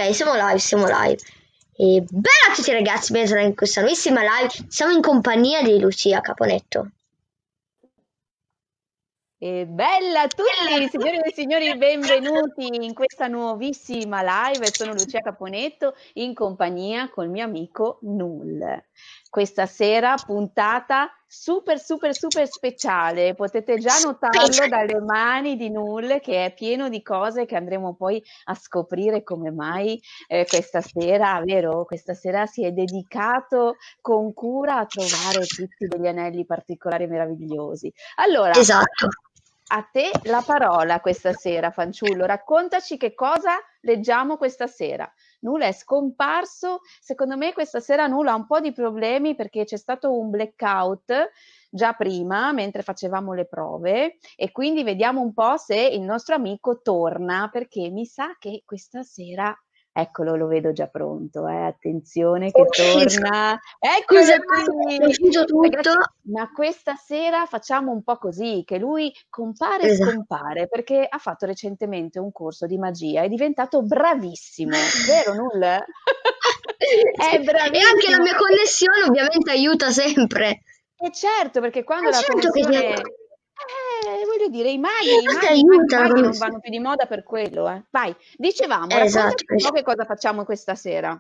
Ok, siamo live, siamo live. E bella a tutti ragazzi, bentornati in questa nuovissima live. Siamo in compagnia di Lucia Caponetto. E bella a tutti, signore e signori, benvenuti in questa nuovissima live. Sono Lucia Caponetto in compagnia col mio amico Null. Questa sera puntata super speciale. Potete già notarlo dalle mani di Null, che è pieno di cose che andremo poi a scoprire come mai questa sera, vero? Questa sera si è dedicato con cura a trovare tutti degli anelli particolari e meravigliosi. Allora, Esatto. a te la parola questa sera, fanciullo. Raccontaci che cosa leggiamo questa sera. Nulla è scomparso. Secondo me questa sera Nulla ha un po' di problemi perché c'è stato un blackout già prima, mentre facevamo le prove, e quindi vediamo un po' se il nostro amico torna, perché mi sa che questa sera... Eccolo, lo vedo già pronto, attenzione che torna. Eccolo Scusa, qui! ho finito tutto. Ragazzi, ma questa sera facciamo un po' così, che lui compare e Esatto. scompare, perché ha fatto recentemente un corso di magia, è diventato bravissimo, vero Null? È bravissimo! E anche la mia connessione ovviamente aiuta sempre. E certo, perché quando la Certo che connessione... sì. voglio dire, i maghi Aiuta la non connessione. vanno più di moda per quello, eh. Vai, dicevamo, Esatto. raccontaci un po' che cosa facciamo questa sera.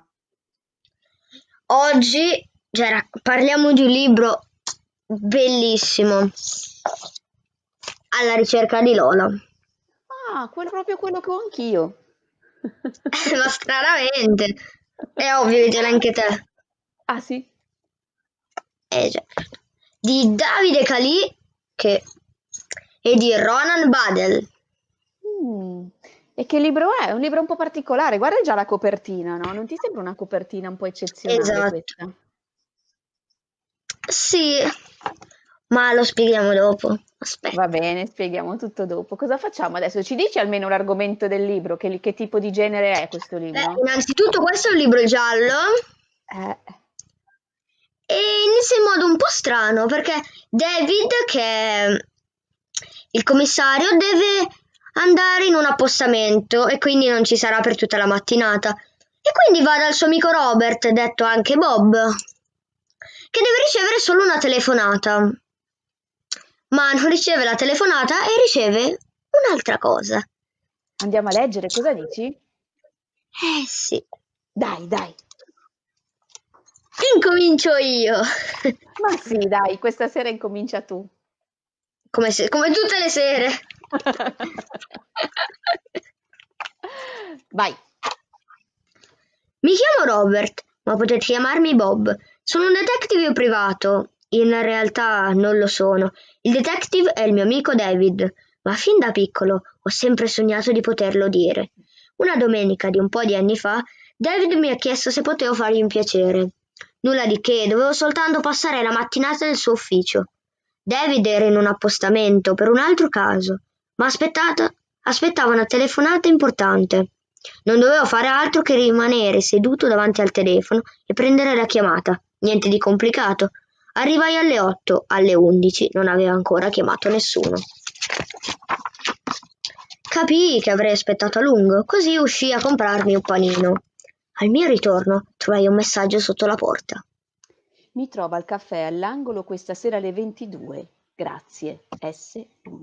Oggi parliamo di un libro bellissimo, Alla ricerca di Lola. Ah, proprio quello che ho anch'io. Ma stranamente, è ovvio che ce l'hai anche te. Ah sì? Già. Di Davide Calì e di Ronan Badel. E che libro è? Un libro un po' particolare. Guarda già la copertina, no? Non ti sembra una copertina un po' eccezionale Esatto. questa? Sì, ma lo spieghiamo dopo. Aspetta. Va bene, spieghiamo tutto dopo. Cosa facciamo adesso? Ci dici almeno l'argomento del libro? Che tipo di genere è questo libro? Innanzitutto questo è un libro giallo e inizia in modo un po' strano perché David, che è il commissario, deve andare in un appostamento e quindi non ci sarà per tutta la mattinata. E quindi va dal suo amico Robert, detto anche Bob, che deve ricevere solo una telefonata. Ma non riceve la telefonata e riceve un'altra cosa. Andiamo a leggere, cosa dici? Sì. Dai. Incomincio io. Ma sì, dai, questa sera incomincia tu. Come tutte le sere. Vai. Mi chiamo Robert, ma potete chiamarmi Bob. Sono un detective privato. In realtà non lo sono. Il detective è il mio amico David, ma fin da piccolo ho sempre sognato di poterlo dire. Una domenica di un po' di anni fa, David mi ha chiesto se potevo fargli un piacere. Nulla di che, dovevo soltanto passare la mattinata nel suo ufficio. David era in un appostamento per un altro caso, ma aspettava una telefonata importante. Non dovevo fare altro che rimanere seduto davanti al telefono e prendere la chiamata. Niente di complicato. Arrivai alle 8, alle 11 non aveva ancora chiamato nessuno. Capii che avrei aspettato a lungo, così uscii a comprarmi un panino. Al mio ritorno trovai un messaggio sotto la porta. Mi trova al caffè all'angolo questa sera alle 22. Grazie, S.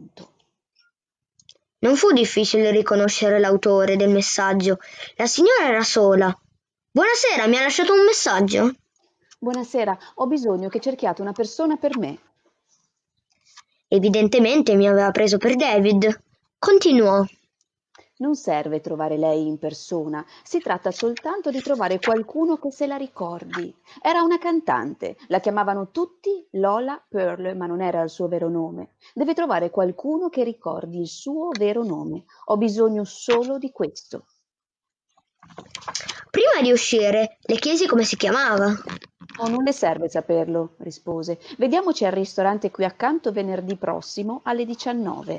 Non fu difficile riconoscere l'autore del messaggio. La signora era sola. Buonasera, mi ha lasciato un messaggio? Buonasera, ho bisogno che cerchiate una persona per me. Evidentemente mi aveva preso per David. Continuò. Non serve trovare lei in persona, si tratta soltanto di trovare qualcuno che se la ricordi. Era una cantante, la chiamavano tutti Lola Pearl, ma non era il suo vero nome. Deve trovare qualcuno che ricordi il suo vero nome. Ho bisogno solo di questo. Prima di uscire, le chiesi come si chiamava. Oh, non le serve saperlo, rispose. Vediamoci al ristorante qui accanto venerdì prossimo alle 19.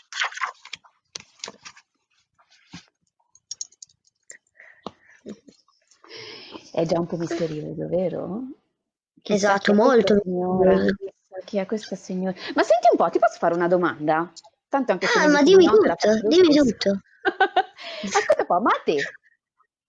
È già un po' misterioso, vero? Chissà chi Esatto, è questa molto. signora, chissà chi è questa signora. Ma senti un po', ti posso fare una domanda? Tanto anche se mi Ma dici di dimmi no, te la tutto, faccio lo dimmi stesso. tutto. Ascolta un po', ma a te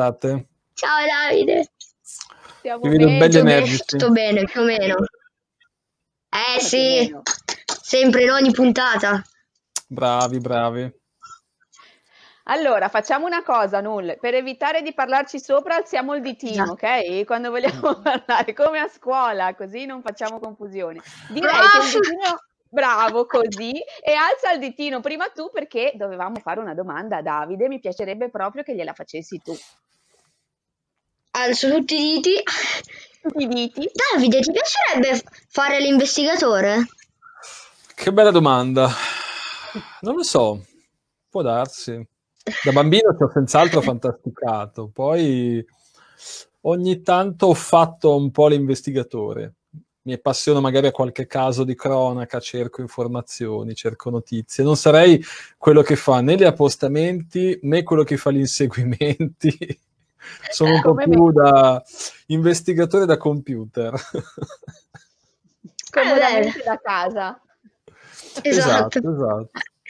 state? Ciao Davide. Stiamo Vi vedo bene. belli Tutto bene, energici. tutto bene, più o meno. Come più o Sì, meno? sempre in ogni puntata. Bravi, bravi. Allora, facciamo una cosa, Null, per evitare di parlarci sopra, alziamo il ditino, Esatto. ok? Quando vogliamo parlare, come a scuola, così non facciamo confusione. Direi che il Prof! ditino, bravo, così, e alza il ditino prima tu perché dovevamo fare una domanda a Davide, mi piacerebbe proprio che gliela facessi tu. Alzo tutti i diti. Tutti i diti? Davide, ti piacerebbe fare l'investigatore? Che bella domanda. Non lo so, può darsi. Da bambino ci ho senz'altro fantasticato, poi ogni tanto ho fatto un po' l'investigatore. Mi appassiono magari a qualche caso di cronaca, cerco informazioni, cerco notizie. Non sarei quello che fa né gli appostamenti né quello che fa gli inseguimenti. Sono un po' Come me. più da investigatore da computer. Comodamente da casa. Esatto. Esatto.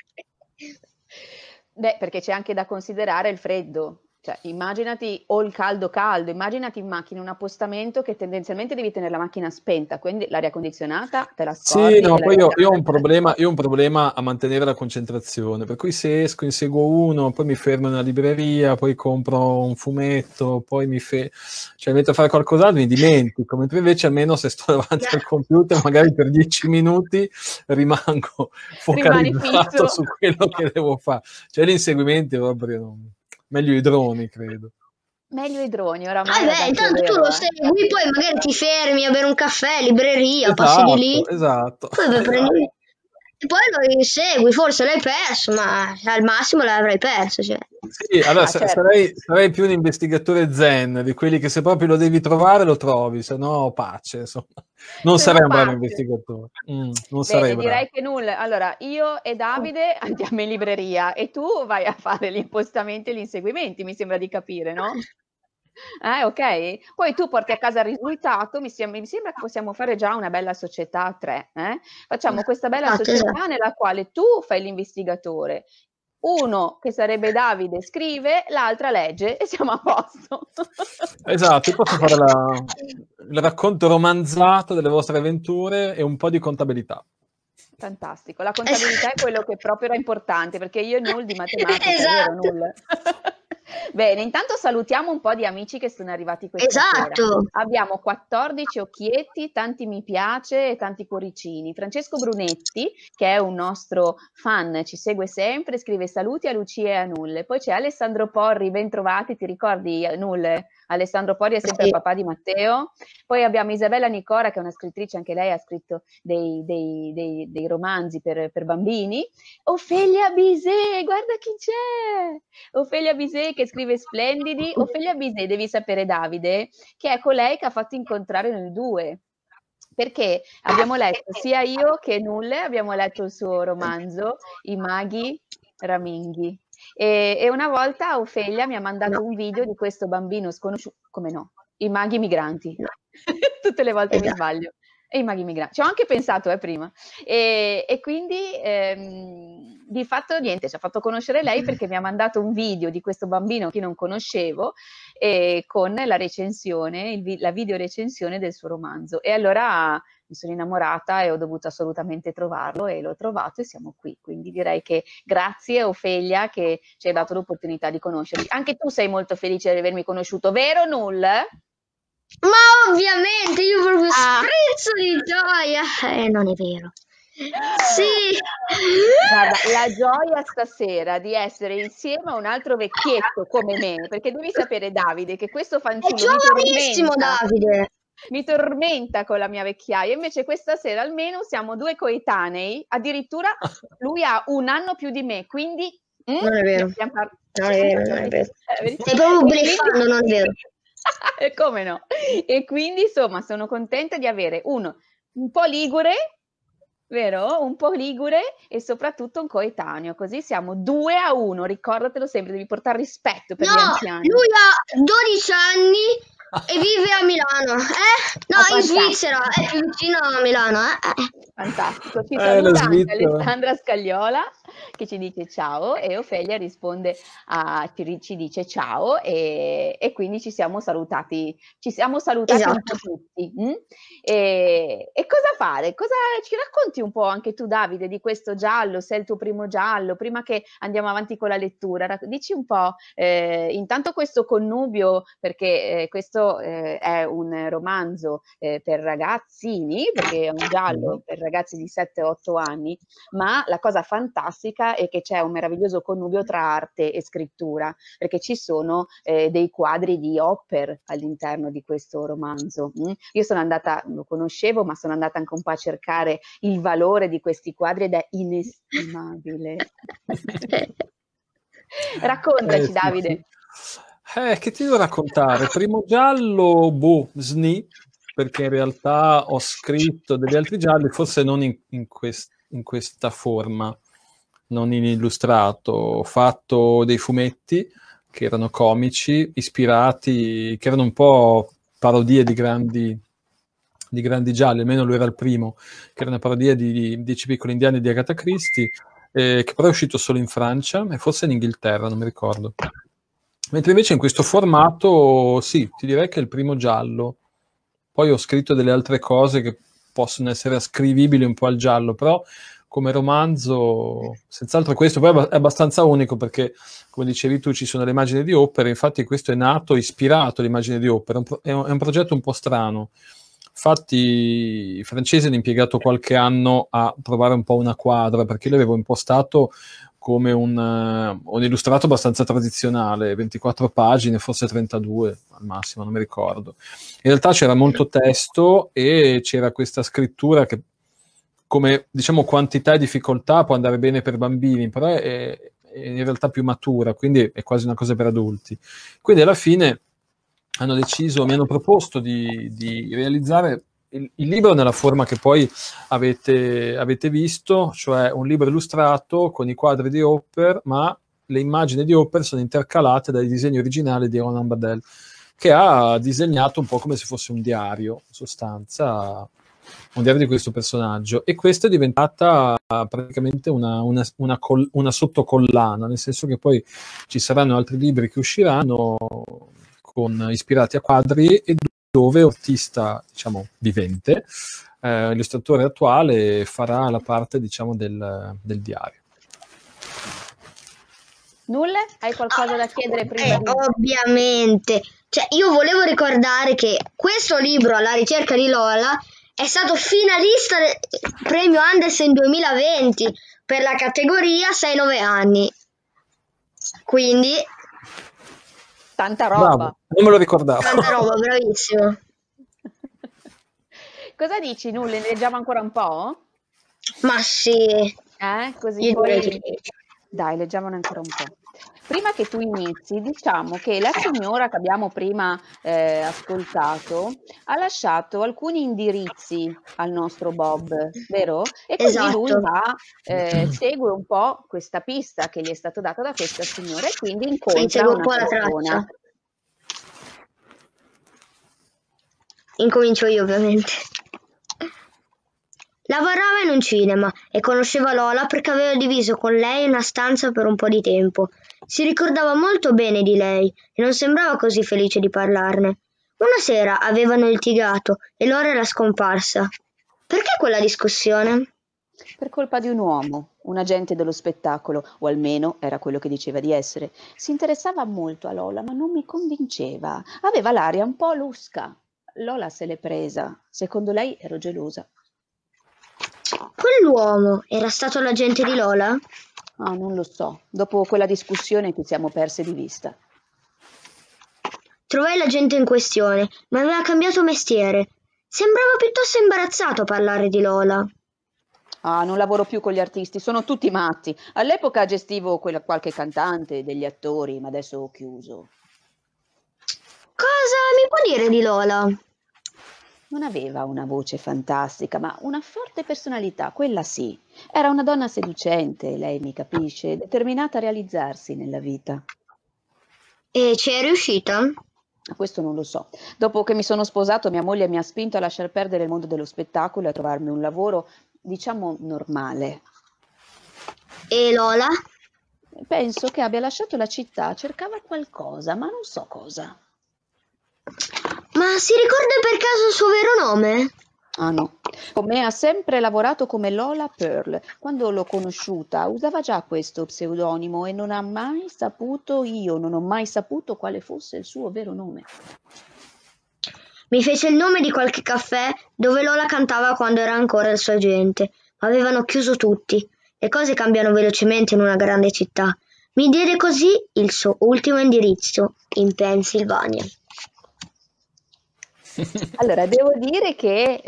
Beh, perché c'è anche da considerare il freddo. Cioè, immaginati, o il caldo caldo, immaginati in macchina un appostamento che tendenzialmente devi tenere la macchina spenta, quindi l'aria condizionata te la scordi. Sì, no, e poi l'aria io ho calda un problema a mantenere la concentrazione, per cui se esco, inseguo uno, poi mi fermo in una libreria, poi compro un fumetto, poi cioè metto a fare qualcos'altro, mi dimentico, mentre invece almeno se sto davanti al computer, magari per 10 minuti rimango Rimani focalizzato fisso. su quello che devo fare. Cioè gli inseguimenti proprio, meglio i droni, credo. Meglio i droni, oramai Beh, ragazzi, è intanto tu vero, lo segui, poi magari ti fermi a bere un caffè, libreria, passi di lì, Esatto. poi prendi e poi lo insegui, forse l'hai perso, ma al massimo l'avrai perso, cioè. Sì, allora certo. sarei più un investigatore zen, di quelli che se proprio lo devi trovare lo trovi, se no pace, insomma. Non Se sarei no un bravo pace. investigatore. Non sarei Bene, bravo. direi che nulla. Allora, io e Davide andiamo in libreria e tu vai a fare gli impostamenti e gli inseguimenti, mi sembra di capire, no? Ok? Poi tu porti a casa il risultato, mi sembra che possiamo fare già una bella società a tre. Facciamo questa bella Esatto, società esatto. nella quale tu fai l'investigatore, uno, che sarebbe Davide, scrive, l'altra legge e siamo a posto. Esatto, io posso fare il racconto romanzato delle vostre avventure e un po' di contabilità. Fantastico, la contabilità è quello che proprio era importante, perché io e Null di matematica, Esatto. vero Null? Bene, intanto salutiamo un po' di amici che sono arrivati questa sera. Esatto. Abbiamo 14 occhietti, tanti mi piace e tanti cuoricini. Francesco Brunetti, che è un nostro fan, ci segue sempre, scrive saluti a Lucia e a Null. Poi c'è Alessandro Porri, ben trovati, ti ricordi Null? Alessandro Porri è sempre il papà di Matteo. Poi abbiamo Isabella Nicora, che è una scrittrice, anche lei ha scritto dei romanzi per bambini. Ofelia Bisè, guarda chi c'è! Ofelia Bisè che scrive splendidi. Ofelia Bisè, devi sapere Davide, che è colei che ha fatto incontrare noi due. Perché abbiamo letto, sia io che Nulle, abbiamo letto il suo romanzo, I maghi raminghi. E una volta Ofelia mi ha mandato un video di questo bambino sconosciuto, come no? I maghi migranti. Tutte le volte mi sbaglio. E i maghi migranti. Ci ho anche pensato prima. E quindi di fatto niente, ci ha fatto conoscere lei perché mi ha mandato un video di questo bambino che non conoscevo con la recensione, la video recensione del suo romanzo. E allora mi sono innamorata e ho dovuto assolutamente trovarlo e l'ho trovato e siamo qui. Quindi direi che grazie Ofelia che ci hai dato l'opportunità di conoscermi. Anche tu sei molto felice di avermi conosciuto, vero Null? Ma ovviamente, io proprio sprizzo di gioia. Non è vero. Sì. Guarda, la gioia stasera di essere insieme a un altro vecchietto come me, perché devi sapere Davide che questo fanciullo è giovanissimo Davide. Mi tormenta con la mia vecchiaia, invece questa sera almeno siamo due coetanei, addirittura lui ha un anno più di me, quindi... Non è vero. Non è vero, non è vero. Stai proprio bleffando, non è vero. E come no? E quindi insomma sono contenta di avere un po' ligure, vero? Un po' ligure e soprattutto un coetaneo, così siamo 2-1, ricordatelo sempre, devi portare rispetto per gli anziani. Lui ha 12 anni e vive a Milano, No, in Svizzera, è più vicino a Milano, Fantastico, ci saluta anche Alessandra Scagliola che ci dice ciao e Ofelia risponde ci dice ciao e quindi ci siamo salutati esatto. Un po' tutti. E cosa fare? Ci racconti un po' anche tu Davide di questo giallo, se è il tuo primo giallo, prima che andiamo avanti con la lettura, dici un po' intanto questo connubio, perché questo è un romanzo per ragazzini, perché è un giallo per ragazzi di 7-8 anni, ma la cosa fantastica è che c'è un meraviglioso connubio tra arte e scrittura, perché ci sono dei quadri di Hopper all'interno di questo romanzo. Io sono andata, lo conoscevo, ma sono andata anche un po' a cercare il valore di questi quadri ed è inestimabile. Raccontaci, sì, Davide. Che ti devo raccontare? Primo giallo, SNI, perché in realtà ho scritto degli altri gialli, forse non in questa forma, non in illustrato. Ho fatto dei fumetti che erano comici, ispirati, che erano un po' parodie di grandi gialli, almeno lui era il primo, che era una parodia di 10 piccoli indiani di Agatha Christie, che però è uscito solo in Francia e forse in Inghilterra, non mi ricordo. Mentre invece in questo formato, sì, ti direi che è il primo giallo. Poi ho scritto delle altre cose che possono essere ascrivibili un po' al giallo, però come romanzo, senz'altro questo poi è abbastanza unico perché, come dicevi tu, ci sono le immagini di Hopper, infatti questo è nato ispirato all'immagine di Hopper, è un progetto un po' strano. Infatti i francesi hanno impiegato qualche anno a trovare un po' una quadra, perché io l'avevo impostato come un illustrato abbastanza tradizionale, 24 pagine, forse 32 al massimo, non mi ricordo. In realtà c'era molto testo e c'era questa scrittura che, come diciamo quantità e difficoltà, può andare bene per bambini, però è in realtà più matura, quindi è quasi una cosa per adulti. Quindi alla fine mi hanno proposto di realizzare il libro nella forma che poi avete visto, cioè un libro illustrato con i quadri di Hopper, ma le immagini di Hopper sono intercalate dai disegni originali di Ronan Badel, che ha disegnato un po' come se fosse un diario, in sostanza, di questo personaggio, e questa è diventata praticamente una sottocollana, nel senso che poi ci saranno altri libri che usciranno ispirati a quadri, e dove l'artista, diciamo, vivente, l'illustratore attuale, farà la parte, diciamo, del diario. Nulla? Hai qualcosa da chiedere prima di... Ovviamente. Cioè, io volevo ricordare che questo libro, Alla ricerca di Lola, è stato finalista del premio Andersen 2020 per la categoria 6-9 anni. Quindi... tanta roba. Bravo, non me lo ricordavo. Tanta roba, bravissimo. Cosa dici, Nulla? Ne leggiamo ancora un po'? Ma sì. Così Io poi... direi che... Dai, leggiamone ancora un po'. Prima che tu inizi, diciamo che la signora che abbiamo prima ascoltato ha lasciato alcuni indirizzi al nostro Bob, vero? E così lui segue un po' questa pista che gli è stata data da questa signora, e quindi incontra segue un una po' la persona. traccia. Incomincio io, ovviamente. Lavorava in un cinema e conosceva Lola perché aveva diviso con lei una stanza per un po' di tempo. Si ricordava molto bene di lei e non sembrava così felice di parlarne. Una sera avevano litigato e Lola era scomparsa. Perché quella discussione? Per colpa di un uomo, un agente dello spettacolo, o almeno era quello che diceva di essere. Si interessava molto a Lola, ma non mi convinceva. Aveva l'aria un po' lusca. Lola se l'è presa. Secondo lei ero gelosa. Quell'uomo era stato l'agente di Lola? Ah, non lo so. Dopo quella discussione ci siamo perse di vista. Trovai l'agente in questione, ma aveva cambiato mestiere. Sembrava piuttosto imbarazzato a parlare di Lola. Ah, non lavoro più con gli artisti, sono tutti matti. All'epoca gestivo qualche cantante, degli attori, ma adesso ho chiuso. Cosa mi può dire di Lola? Non aveva una voce fantastica, ma una forte personalità, quella sì. Era una donna seducente, lei mi capisce, determinata a realizzarsi nella vita. E ci è riuscita? Questo non lo so. Dopo che mi sono sposato, mia moglie mi ha spinto a lasciar perdere il mondo dello spettacolo e a trovarmi un lavoro, diciamo, normale. E Lola? Penso che abbia lasciato la città, cercava qualcosa, ma non so cosa. Ma si ricorda per caso il suo vero nome? Ah no, con me ha sempre lavorato come Lola Pearl. Quando l'ho conosciuta usava già questo pseudonimo e non ho mai saputo quale fosse il suo vero nome. Mi fece il nome di qualche caffè dove Lola cantava quando era ancora il suo agente. Avevano chiuso tutti. Le cose cambiano velocemente in una grande città. Mi diede così il suo ultimo indirizzo in Pennsylvania. Allora, devo dire che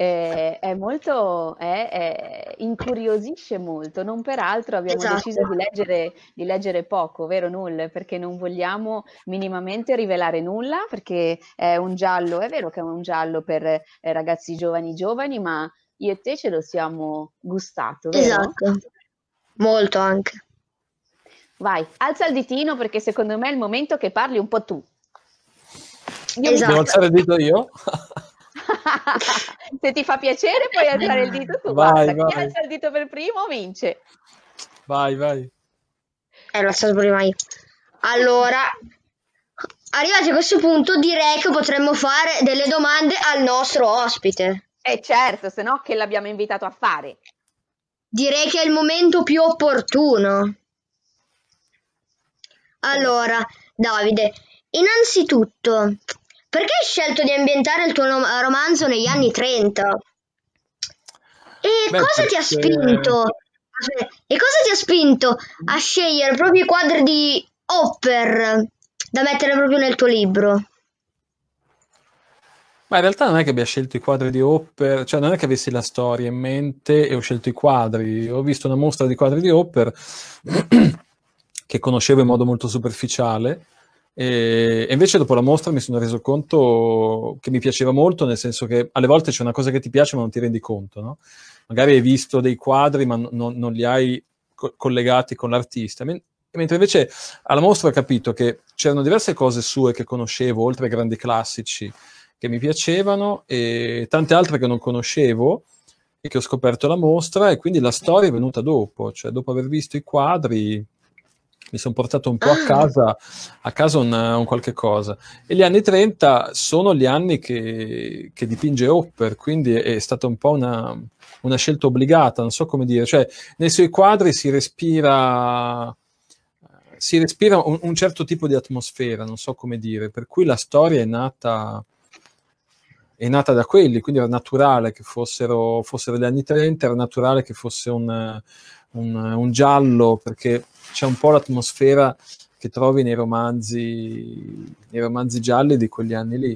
incuriosisce molto, non peraltro abbiamo deciso di leggere poco, vero Null? Perché non vogliamo minimamente rivelare nulla, perché è un giallo, è vero che è un giallo per ragazzi giovani, ma io e te ce lo siamo gustato, vero? Esatto, molto anche. Vai, alza il ditino perché secondo me è il momento che parli un po' tu. Esatto. Devo alzare il dito io? Se ti fa piacere puoi alzare il dito tu. Vai. Chi alza il dito per primo vince. Vai. L'ho alzato prima io. Allora, arrivati a questo punto direi che potremmo fare delle domande al nostro ospite. Certo, se no che l'abbiamo invitato a fare. Direi che è il momento più opportuno. Allora, Davide, innanzitutto, perché hai scelto di ambientare il tuo romanzo negli anni 30? Cosa ti ha spinto? E cosa ti ha spinto a scegliere proprio i quadri di Hopper da mettere proprio nel tuo libro? Ma in realtà non è che abbia scelto i quadri di Hopper, cioè non è che avessi la storia in mente e ho scelto i quadri. Ho visto una mostra di quadri di Hopper che conoscevo in modo molto superficiale, e invece dopo la mostra mi sono reso conto che mi piaceva molto, nel senso che alle volte c'è una cosa che ti piace ma non ti rendi conto, no? Magari hai visto dei quadri ma non li hai collegati con l'artista, mentre invece alla mostra ho capito che c'erano diverse cose sue che conoscevo, oltre ai grandi classici che mi piacevano, e tante altre che non conoscevo, che ho scoperto la mostra, e quindi la storia è venuta dopo, cioè dopo aver visto i quadri mi sono portato un po' a casa un qualche cosa. E gli anni 30 sono gli anni che dipinge Hopper, quindi è stata un po' una scelta obbligata, non so come dire, cioè nei suoi quadri si respira un certo tipo di atmosfera, non so come dire, per cui la storia è nata da quelli, quindi era naturale che fossero gli anni 30, era naturale che fosse un giallo, perché c'è un po' l'atmosfera che trovi nei romanzi gialli di quegli anni lì.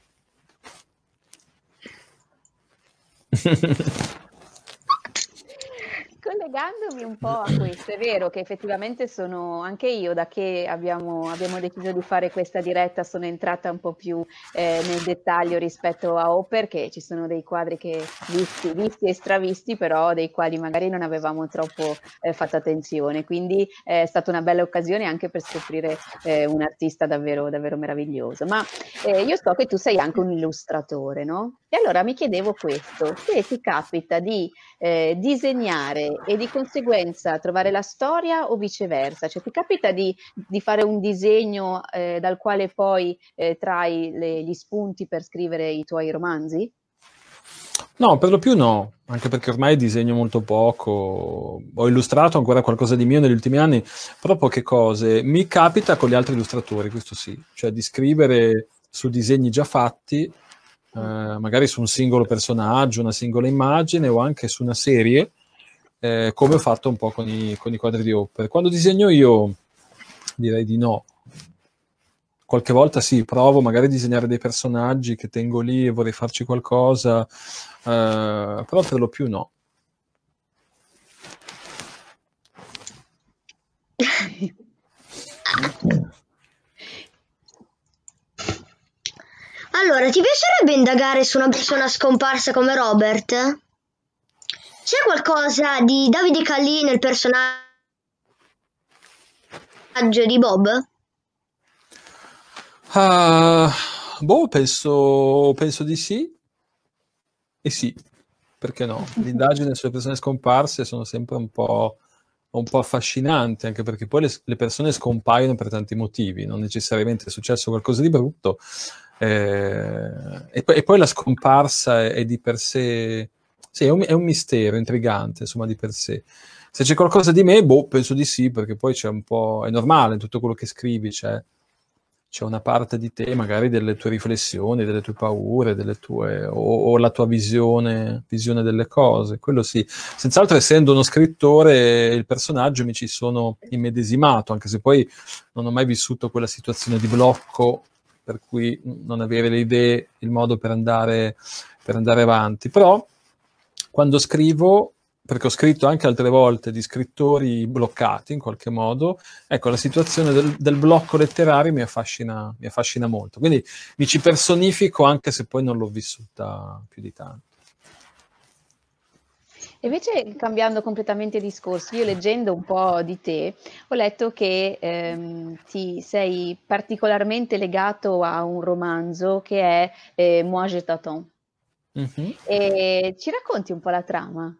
Collegandomi un po' a questo, è vero che effettivamente sono anche io, da che abbiamo deciso di fare questa diretta, sono entrata un po' più nel dettaglio rispetto a Hopper, che ci sono dei quadri che visti e stravisti, però dei quali magari non avevamo troppo fatto attenzione, quindi è stata una bella occasione anche per scoprire un artista davvero, davvero meraviglioso. Ma io so che tu sei anche un illustratore, no? E allora mi chiedevo questo, se ti capita di disegnare e di conseguenza trovare la storia o viceversa, cioè ti capita di fare un disegno dal quale poi trai gli spunti per scrivere i tuoi romanzi? No, per lo più no, anche perché ormai disegno molto poco, ho illustrato ancora qualcosa di mio negli ultimi anni, però poche cose. Mi capita con gli altri illustratori, questo sì, cioè di scrivere su disegni già fatti, magari su un singolo personaggio, una singola immagine o anche su una serie, come ho fatto un po' con i quadri di Hopper. Quando disegno io direi di no. Qualche volta sì, provo magari a disegnare dei personaggi che tengo lì e vorrei farci qualcosa, però per lo più no. Allora, ti piacerebbe indagare su una persona scomparsa come Robert? C'è qualcosa di Davide Callì nel personaggio di Bob? Boh, penso di sì. E sì, perché no? L'indagine sulle persone scomparse sono sempre un po' affascinanti, anche perché poi le persone scompaiono per tanti motivi, non necessariamente è successo qualcosa di brutto, e poi la scomparsa è di per sé, sì, è un mistero intrigante, insomma, di per sé. Se c'è qualcosa di me, boh, penso di sì, perché poi c'è un po', è normale, in tutto quello che scrivi c'è una parte di te, magari delle tue riflessioni, delle tue paure, o la tua visione delle cose, quello sì. Senz'altro, essendo uno scrittore, il personaggio mi ci sono immedesimato, anche se poi non ho mai vissuto quella situazione di blocco per cui non avere le idee, il modo per andare avanti. Però quando scrivo, perché ho scritto anche altre volte di scrittori bloccati in qualche modo, ecco, la situazione del blocco letterario mi affascina molto, quindi mi ci personifico anche se poi non l'ho vissuta più di tanto. Invece, cambiando completamente discorso, io leggendo un po' di te, ho letto che ti sei particolarmente legato a un romanzo che è Moi je t'attends. E ci racconti un po' la trama?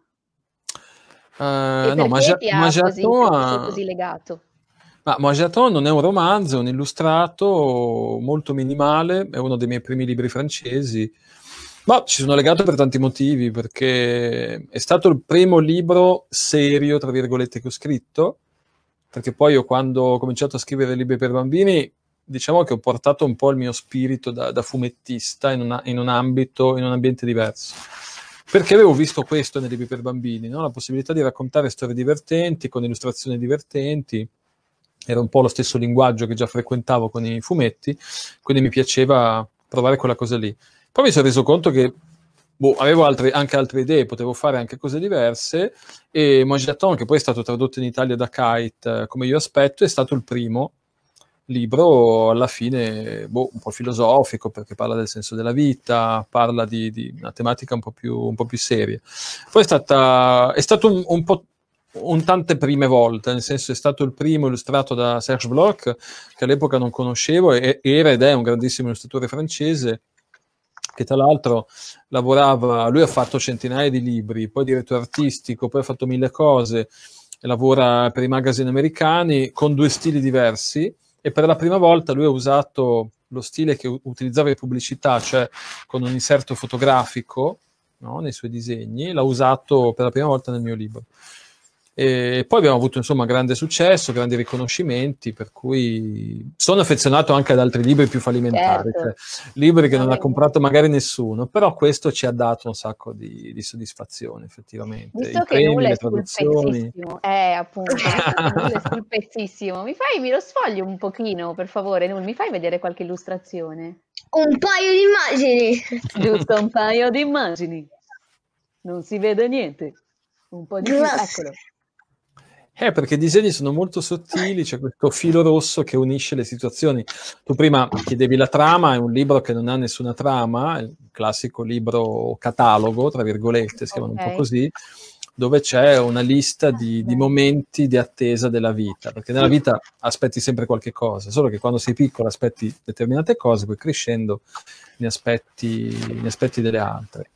E No, perché ti Moi sei j'attends così legato? Moi j'attends non è un romanzo, è un illustrato molto minimale, è uno dei miei primi libri francesi. Ma ci sono legato per tanti motivi, perché è stato il primo libro serio, tra virgolette, che ho scritto, perché poi io, quando ho cominciato a scrivere libri per bambini, diciamo che ho portato un po' il mio spirito da fumettista in un ambiente diverso. Perché avevo visto questo nei libri per bambini, no? La possibilità di raccontare storie divertenti, con illustrazioni divertenti. Era un po' lo stesso linguaggio che già frequentavo con i fumetti, quindi mi piaceva provare quella cosa lì. Poi mi sono reso conto che avevo anche altre idee, potevo fare anche cose diverse, e Moi j'attends, che poi è stato tradotto in Italia da Kite, come io aspetto, è stato il primo libro, alla fine, un po' filosofico, perché parla del senso della vita, parla di una tematica un po' più seria. Poi è stato un po' tante prime volte, nel senso, è stato il primo illustrato da Serge Bloch, che all'epoca non conoscevo, era ed è un grandissimo illustratore francese, che tra l'altro lavorava, lui ha fatto centinaia di libri, poi direttore artistico, poi ha fatto 1000 cose, lavora per i magazine americani con 2 stili diversi, e per la prima volta lui ha usato lo stile che utilizzava in pubblicità, cioè con un inserto fotografico, no, nei suoi disegni, l'ha usato per la prima volta nel mio libro. E poi abbiamo avuto insomma grande successo, grandi riconoscimenti, per cui sono affezionato anche ad altri libri più fallimentari, Certo. cioè, libri che non ha comprato magari nessuno, però questo ci ha dato un sacco di soddisfazione, effettivamente. Visto I che Null premi, è le sul traduzioni. pezzissimo, appunto, visto che Null è sul pezzissimo, mi lo sfogli un pochino, per favore, Null, mi fai vedere qualche illustrazione? Un paio di immagini. Giusto, un paio di immagini. Non si vede niente. Un po' di più, Grazie. eccolo. Perché i disegni sono molto sottili, c'è questo filo rosso che unisce le situazioni. Tu prima chiedevi la trama, è un libro che non ha nessuna trama, è il classico libro catalogo, tra virgolette, si chiamano un po' così, dove c'è una lista di momenti di attesa della vita, perché nella vita aspetti sempre qualche cosa, solo che quando sei piccolo aspetti determinate cose, poi crescendo ne aspetti delle altre.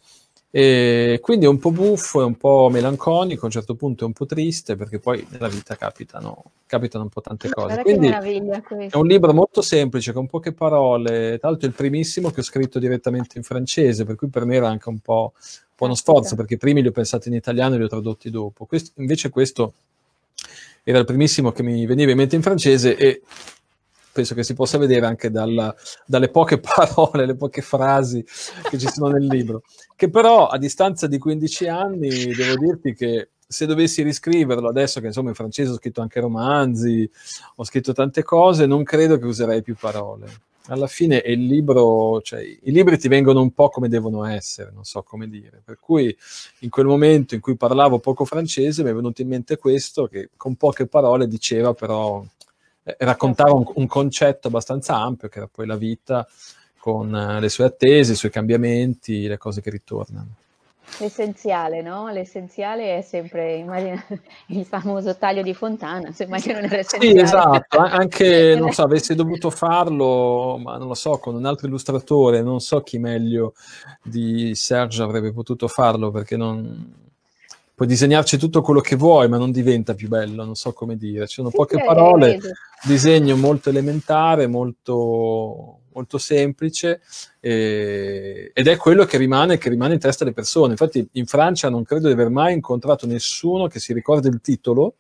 E quindi è un po' buffo, è un po' melanconico, a un certo punto è un po' triste, perché poi nella vita capitano un po' tante cose. Guarda Quindi che meraviglia questo. è un libro molto semplice, con poche parole, tra l'altro è il primissimo che ho scritto direttamente in francese, per cui per me era anche un po' uno sforzo, perché i primi li ho pensati in italiano e li ho tradotti dopo. Invece questo era il primissimo che mi veniva in mente in francese, e penso che si possa vedere anche dalle poche parole, le poche frasi che ci sono nel libro, che però a distanza di 15 anni devo dirti che se dovessi riscriverlo adesso, che insomma in francese ho scritto anche romanzi, ho scritto tante cose, non credo che userei più parole. Alla fine è il libro, cioè i libri ti vengono un po' come devono essere, non so come dire, per cui in quel momento in cui parlavo poco francese mi è venuto in mente questo, che con poche parole diceva però raccontava un concetto abbastanza ampio, che era poi la vita, con le sue attese, i suoi cambiamenti, le cose che ritornano. L'essenziale, no? L'essenziale è sempre, immagina, il famoso taglio di Fontana, se immagino non era essenziale. Sì, esatto, anche, non so, avessi dovuto farlo, ma non lo so, con un altro illustratore, non so chi meglio di Serge avrebbe potuto farlo, perché puoi disegnarci tutto quello che vuoi, ma non diventa più bello, non so come dire. Ci sono poche parole, disegno molto elementare, molto, molto semplice, ed è quello che rimane in testa alle persone. Infatti in Francia non credo di aver mai incontrato nessuno che si ricorda il titolo,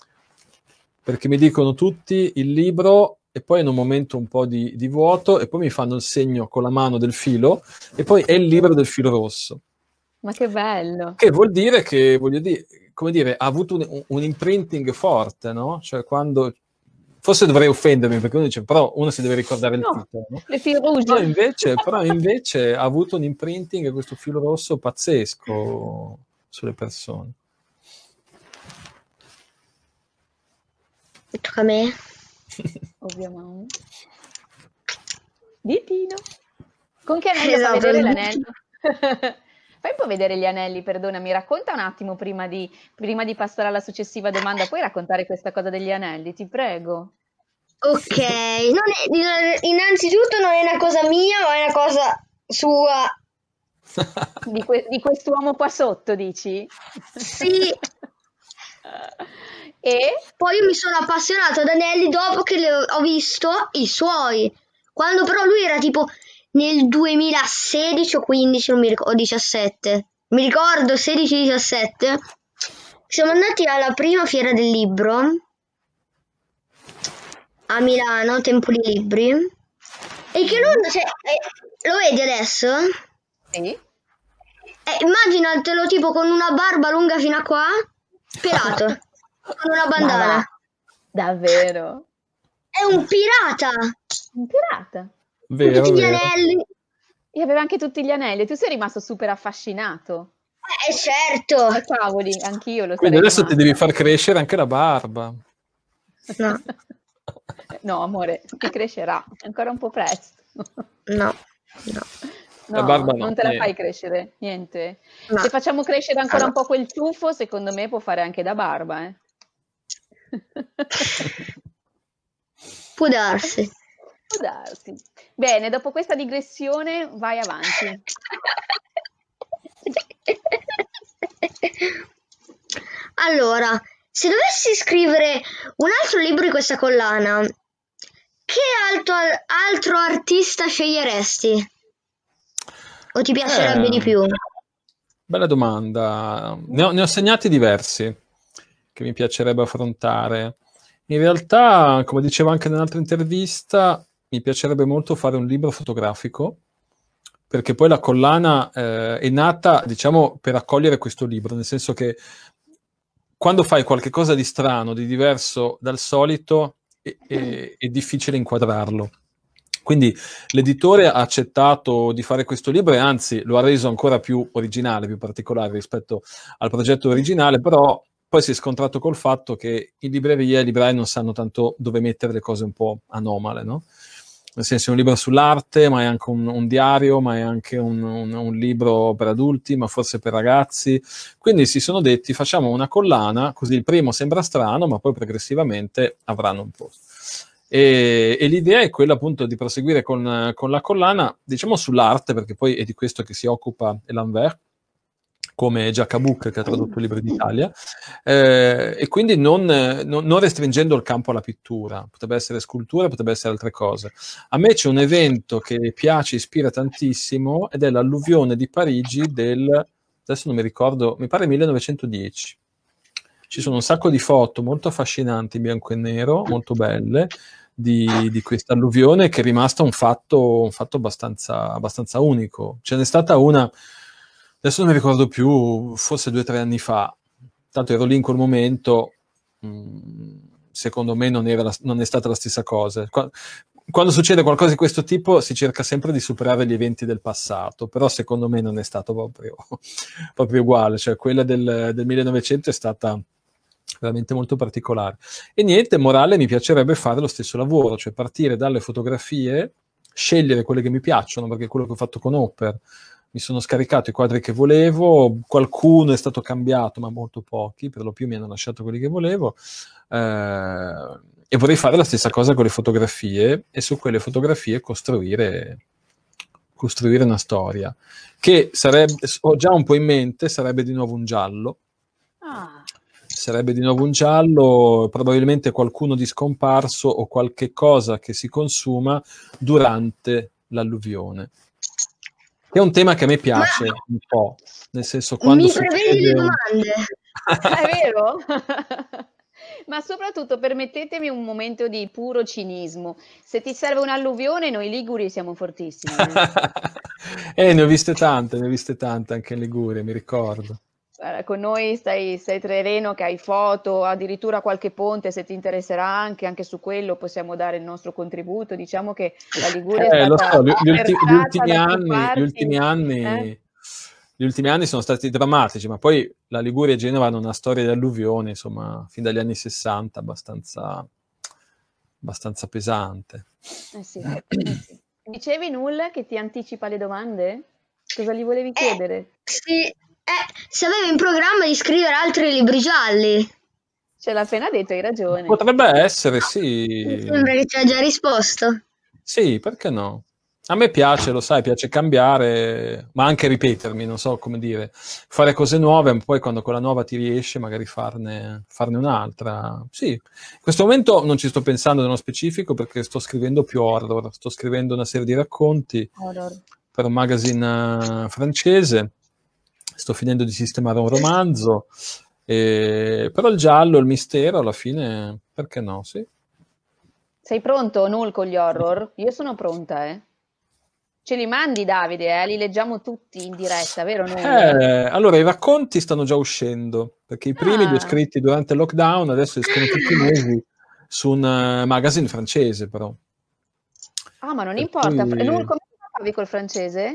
perché mi dicono tutti il libro e poi in un momento un po' di vuoto, e poi mi fanno il segno con la mano del filo, e poi è il libro del filo rosso. Ma che bello! Che vuol dire che, voglio dire, come dire, ha avuto un imprinting forte, no? Cioè quando... Forse dovrei offendermi, perché uno dice, però uno si deve ricordare il titolo, no? Le fil rouge. Però invece ha avuto un imprinting, questo filo rosso pazzesco sulle persone. Tocca a me. Ovviamente. Ditino. Con che anello fa vedere l'anello? Fai un po' vedere gli anelli, perdonami, racconta un attimo prima di passare alla successiva domanda, puoi raccontare questa cosa degli anelli, ti prego. Ok, innanzitutto non è una cosa mia, ma è una cosa sua. Di quest'uomo qua sotto, dici? Sì. E poi io mi sono appassionato ad anelli dopo che ho visto i suoi, quando però lui era tipo nel 2016 o 15, non mi ricordo, o 17, mi ricordo 16-17, siamo andati alla prima fiera del libro a Milano, Tempoli Libri, e che non, cioè, lo vedi adesso? Sì. Immaginatelo tipo con una barba lunga fino a qua, pelato, con una bandana. Davvero? È un pirata! Un pirata? Vero, tutti gli vero. anelli. E aveva anche tutti gli anelli. Tu sei rimasto super affascinato. Certo. Cavoli, anch'io lo sarei. Quindi adesso rimasta. ti devi far crescere anche la barba. No. No, amore, ti crescerà. È ancora un po' presto. No. La barba no, non te la niente. fai crescere, niente. No. Se facciamo crescere ancora un po' quel tuffo, secondo me può fare anche da barba, eh. Può darsi. Può darsi. Bene, dopo questa digressione vai avanti. Allora, se dovessi scrivere un altro libro di questa collana, che altro artista sceglieresti? O ti piacerebbe di più? Bella domanda. Ne ho segnati diversi che mi piacerebbe affrontare. In realtà, come dicevo anche nell'altra intervista, mi piacerebbe molto fare un libro fotografico, perché poi la collana è nata, diciamo, per accogliere questo libro, nel senso che quando fai qualche cosa di strano, di diverso dal solito, è difficile inquadrarlo. Quindi l'editore ha accettato di fare questo libro e anzi lo ha reso ancora più originale, più particolare rispetto al progetto originale, però poi si è scontrato col fatto che in libreria i librai non sanno tanto dove mettere le cose un po' anomale, no? Nel senso è un libro sull'arte, ma è anche un diario, ma è anche un libro per adulti, ma forse per ragazzi. Quindi si sono detti facciamo una collana, così il primo sembra strano, ma poi progressivamente avranno un posto. E l'idea è quella appunto di proseguire con la collana, diciamo sull'arte, perché poi è di questo che si occupa Elanver, come Giacabuc che ha tradotto il libro d'Italia, e quindi non restringendo il campo alla pittura, potrebbe essere scultura, potrebbe essere altre cose. A me c'è un evento che piace, ispira tantissimo, ed è l'alluvione di Parigi adesso non mi ricordo, mi pare 1910. Ci sono un sacco di foto molto affascinanti in bianco e nero, molto belle, di questa alluvione che è rimasta un fatto abbastanza unico. Ce n'è stata una, adesso non mi ricordo più, forse 2 o 3 anni fa, tanto ero lì in quel momento, secondo me non è stata la stessa cosa. Quando succede qualcosa di questo tipo si cerca sempre di superare gli eventi del passato, però secondo me non è stato proprio uguale, cioè quella del 1900 è stata veramente molto particolare. E niente, morale, mi piacerebbe fare lo stesso lavoro, cioè partire dalle fotografie, scegliere quelle che mi piacciono, perché è quello che ho fatto con Hopper. Mi sono scaricato i quadri che volevo, qualcuno è stato cambiato, ma molto pochi, per lo più mi hanno lasciato quelli che volevo, e vorrei fare la stessa cosa con le fotografie, e su quelle fotografie costruire una storia, che ho già un po' in mente, sarebbe di nuovo un giallo. Sarebbe di nuovo un giallo, probabilmente qualcuno di scomparso o qualche cosa che si consuma durante l'alluvione. Che è un tema che a me piace un po', nel senso quando mi prevedi le domande. È vero? Ma soprattutto permettetemi un momento di puro cinismo. Se ti serve un'alluvione, noi liguri siamo fortissimi. Ne ho viste tante anche in Liguria, mi ricordo. Con noi stai sereno che hai foto, addirittura qualche ponte, se ti interesserà anche su quello possiamo dare il nostro contributo. Diciamo che la Liguria è stata gli ultimi anni sono stati drammatici, ma poi la Liguria e Genova hanno una storia di alluvioni, insomma, fin dagli anni 60 abbastanza pesante. Sì. Dicevi Null che ti anticipa le domande? Cosa gli volevi chiedere? Sì. Se avevo in programma di scrivere altri libri gialli. Ce l'ha appena detto, hai ragione. Potrebbe essere, sì. Mi sembra che ci ha già risposto. Sì, perché no? A me piace, lo sai, piace cambiare, ma anche ripetermi, non so come dire, fare cose nuove, ma poi quando quella nuova ti riesce magari farne un'altra. Sì, in questo momento non ci sto pensando nello specifico perché sto scrivendo più horror, sto scrivendo una serie di racconti per un magazine francese. Sto finendo di sistemare un romanzo, però il giallo, il mistero, alla fine, perché no? Sì. Sei pronto, Null, con gli horror? Io sono pronta, Ce li mandi, Davide, li leggiamo tutti in diretta, vero Null? Allora, i racconti stanno già uscendo, perché i primi li ho scritti durante il lockdown, adesso escono tutti i mesi su un magazine francese, però. Ah, ma non importa. Null, come parlavi col francese?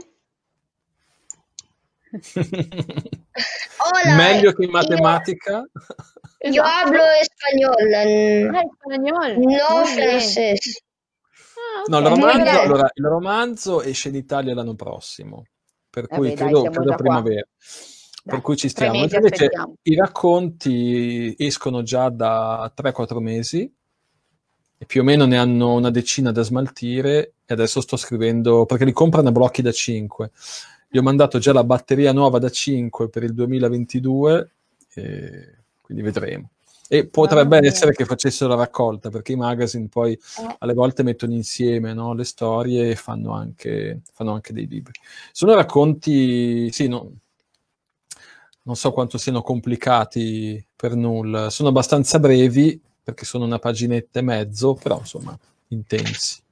Hola, meglio che in matematica. Io hablo español. Español. No francese. No, il romanzo esce in Italia l'anno prossimo, per cui credo primavera. Per cui ci stiamo. Invece i racconti escono già da 3-4 mesi e più o meno ne hanno una decina da smaltire, e e adesso sto scrivendo, perché li comprano a blocchi da 5. Gli ho mandato già la batteria nuova da 5 per il 2022, e quindi vedremo. E potrebbe essere che facessero la raccolta, perché i magazine poi alle volte mettono insieme, no, le storie e fanno anche dei libri. Sono racconti, sì, non so quanto siano complicati per nulla, sono abbastanza brevi, perché sono una paginetta e mezzo, però insomma intensi.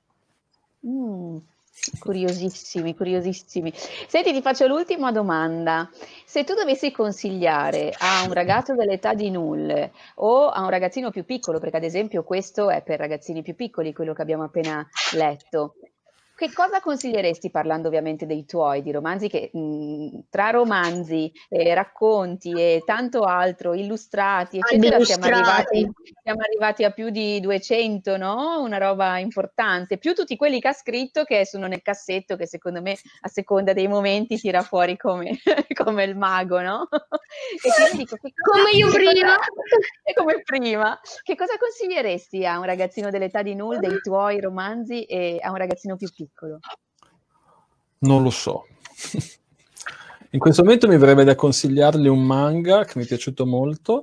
Curiosissimi, curiosissimi. Senti, ti faccio l'ultima domanda. Se tu dovessi consigliare a un ragazzo dell'età di Null o a un ragazzino più piccolo, perché ad esempio questo è per ragazzini più piccoli, quello che abbiamo appena letto, che cosa consiglieresti, parlando ovviamente dei tuoi, di romanzi che tra romanzi, racconti e tanto altro, illustrati, eccetera, siamo arrivati a più di 200, no? Una roba importante, più tutti quelli che ha scritto che sono nel cassetto, che secondo me a seconda dei momenti tira fuori come il mago, no? E quindi dico, come io prima. E come prima. Che cosa consiglieresti a un ragazzino dell'età di Null dei tuoi romanzi e a un ragazzino più piccolo? Non lo so. In questo momento mi verrebbe da consigliargli un manga che mi è piaciuto molto.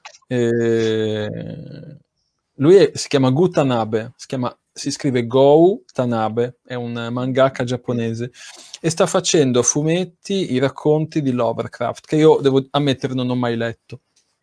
Lui si chiama Go Tanabe, si scrive Go Tanabe, è un mangaka giapponese e sta facendo a fumetti i racconti di Lovecraft, che io devo ammettere non ho mai letto.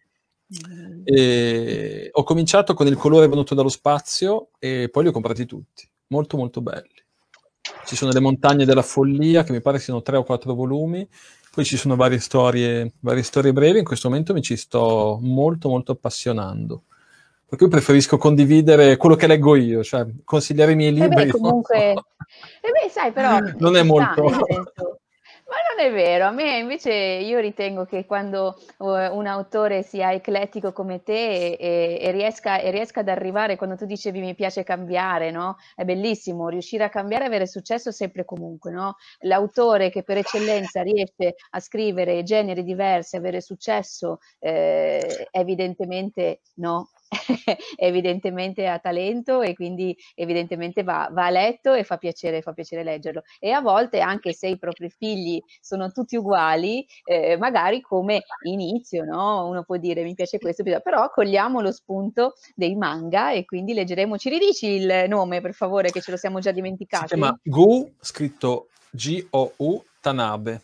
Ho cominciato con Il colore venuto dallo spazio e poi li ho comprati tutti, molto molto belli. Ci sono Le montagne della follia, che mi pare siano 3 o 4 volumi, poi ci sono varie storie brevi. In questo momento mi ci sto molto molto appassionando, perché io preferisco condividere quello che leggo io, cioè consigliare i miei libri. Comunque, sai, però non è molto. Ma non è vero, a me invece io ritengo che quando un autore sia eclettico come te e riesca ad arrivare, quando tu dicevi mi piace cambiare, no? È bellissimo riuscire a cambiare e avere successo sempre e comunque, no? L'autore che per eccellenza riesce a scrivere generi diversi, avere successo, evidentemente no. Evidentemente ha talento e quindi evidentemente va letto e fa piacere leggerlo. E a volte, anche se i propri figli sono tutti uguali, magari come inizio, no? Uno può dire mi piace questo, però cogliamo lo spunto dei manga e quindi leggeremo. Ci ridici il nome, per favore, che ce lo siamo già dimenticati? Si chiama Go, scritto G-O-U, Tanabe.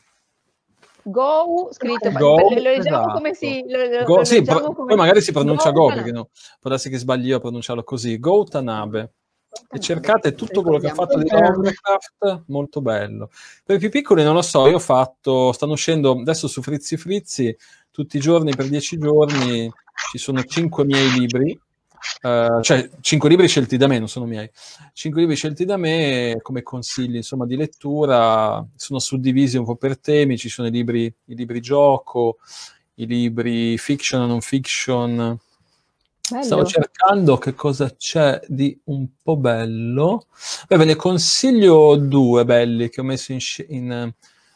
Go, scritto, Go, lo leggiamo esatto. come si... Sì, poi magari si pronuncia Go, perché no, può darsi che sbagli io a pronunciarlo così. Go Tanabe. E cercate tutto quello che ha fatto di Lovecraft, molto bello. Per i più piccoli non lo so, stanno uscendo adesso su Frizzi Frizzi, tutti i giorni per 10 giorni, ci sono 5 miei libri, cioè 5 libri scelti da me, non sono miei, 5 libri scelti da me come consigli, insomma, di lettura. Sono suddivisi un po' per temi, ci sono i libri gioco, i libri fiction e non fiction. Bello. Stavo cercando che cosa c'è di un po' bello. Beh, ve ne consiglio 2 belli che ho messo in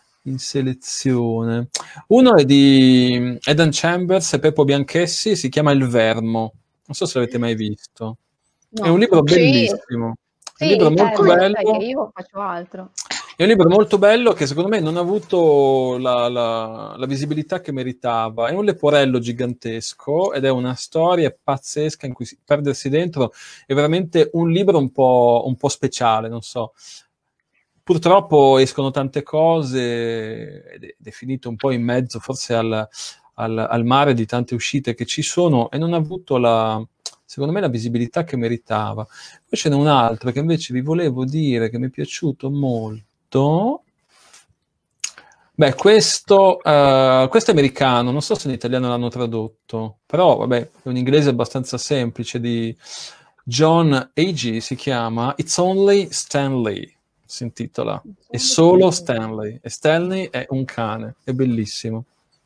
selezione. Uno è di Eden Chambers e Peppo Bianchessi, si chiama Il Vermo. Non so se l'avete mai visto. No. È un libro bellissimo. È un libro molto bello. Che io faccio altro. È un libro molto bello che secondo me non ha avuto la visibilità che meritava. È un leporello gigantesco ed è una storia pazzesca in cui perdersi dentro. È veramente un libro un po' speciale, non so. Purtroppo escono tante cose ed è finito un po' in mezzo forse al mare di tante uscite che ci sono e non ha avuto secondo me la visibilità che meritava. Poi ce n'è un altro che invece vi volevo dire che mi è piaciuto molto. Beh, questo è americano, non so se in italiano l'hanno tradotto, però vabbè, è un inglese abbastanza semplice di John A.G. si chiama It's Only Stanley, si intitola. È solo Stanley, e Stanley è un cane, è bellissimo.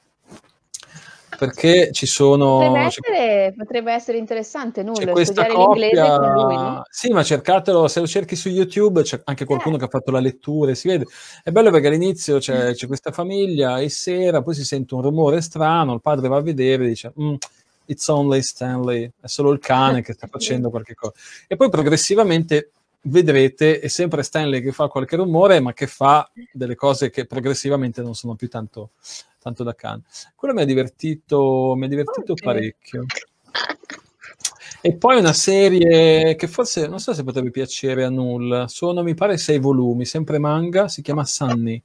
Perché ci sono... Potrebbe essere interessante, c'è questa studiare coppia... l'inglese con lui, no? Sì, ma cercatelo, se lo cerchi su YouTube c'è anche qualcuno che ha fatto la lettura e si vede. È bello perché all'inizio c'è questa famiglia e sera, poi si sente un rumore strano, il padre va a vedere e dice It's only Stanley, è solo il cane che sta facendo qualche cosa. E poi progressivamente vedrete è sempre Stanley che fa qualche rumore, ma che fa delle cose che progressivamente non sono più tanto da cane. Quello mi ha divertito parecchio. E poi una serie che forse, non so se potrebbe piacere a Null, sono mi pare 6 volumi, sempre manga, si chiama Sunny.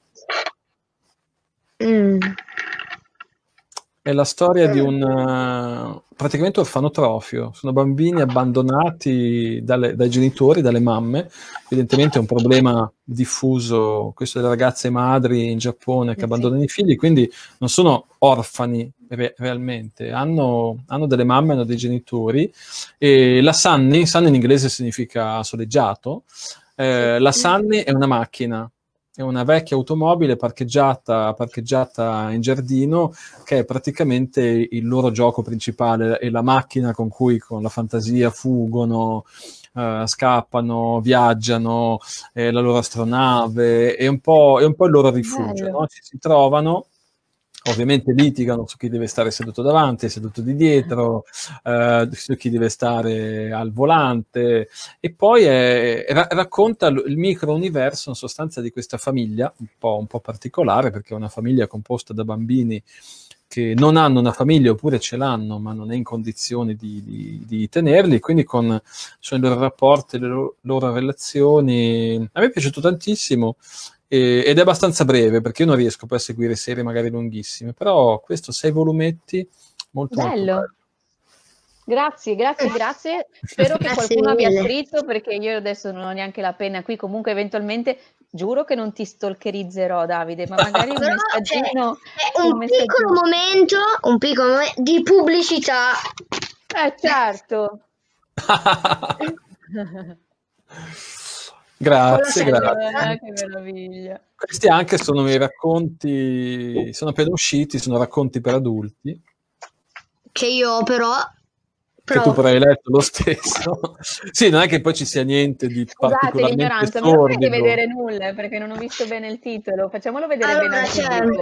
È la storia di un praticamente orfanotrofio, sono bambini abbandonati dai genitori, dalle mamme, evidentemente è un problema diffuso questo delle ragazze madri in Giappone che abbandonano i figli, quindi non sono orfani realmente, hanno delle mamme, hanno dei genitori, e la Sunny in inglese significa soleggiato, la Sunny è una macchina, è una vecchia automobile parcheggiata in giardino, che è praticamente il loro gioco principale, è la macchina con cui con la fantasia fuggono, scappano, viaggiano, la loro astronave, è un po' il loro rifugio, no? Si trovano, ovviamente litigano su chi deve stare seduto davanti, seduto di dietro, su chi deve stare al volante, e poi racconta il micro-universo in sostanza di questa famiglia, un po' particolare, perché è una famiglia composta da bambini che non hanno una famiglia oppure ce l'hanno ma non è in condizioni di tenerli, quindi con i loro rapporti, le loro relazioni. A me è piaciuto tantissimo ed è abbastanza breve, perché io non riesco poi a seguire serie magari lunghissime, però questo 6 volumetti molto bello. Grazie. Spero che qualcuno abbia scritto, perché io adesso non ho neanche la penna qui. Comunque eventualmente giuro che non ti stalkerizzerò, Davide, ma magari un messaggino. Un piccolo momento di pubblicità. Certo. Grazie. Che meraviglia. Questi anche sono i racconti, sono appena usciti, sono racconti per adulti. Che io però... Che tu però hai letto lo stesso. Sì, non è che poi ci sia niente di particolarmente sordido. Ma non puoi vedere nulla, perché non ho visto bene il titolo. Facciamolo vedere bene al pubblico.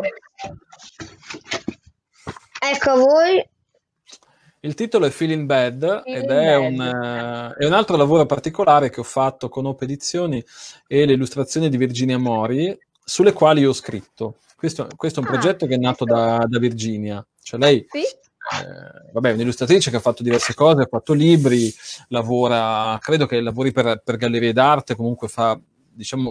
Ecco a voi. Il titolo è Feeling Bad ed è un altro lavoro particolare che ho fatto con Ope Edizioni e le illustrazioni di Virginia Mori, sulle quali io ho scritto. Questo è un progetto che è nato da Virginia. Cioè lei... Sì? Vabbè, è un'illustratrice che ha fatto diverse cose, ha fatto libri, lavora, credo che lavori per gallerie d'arte, comunque fa, diciamo,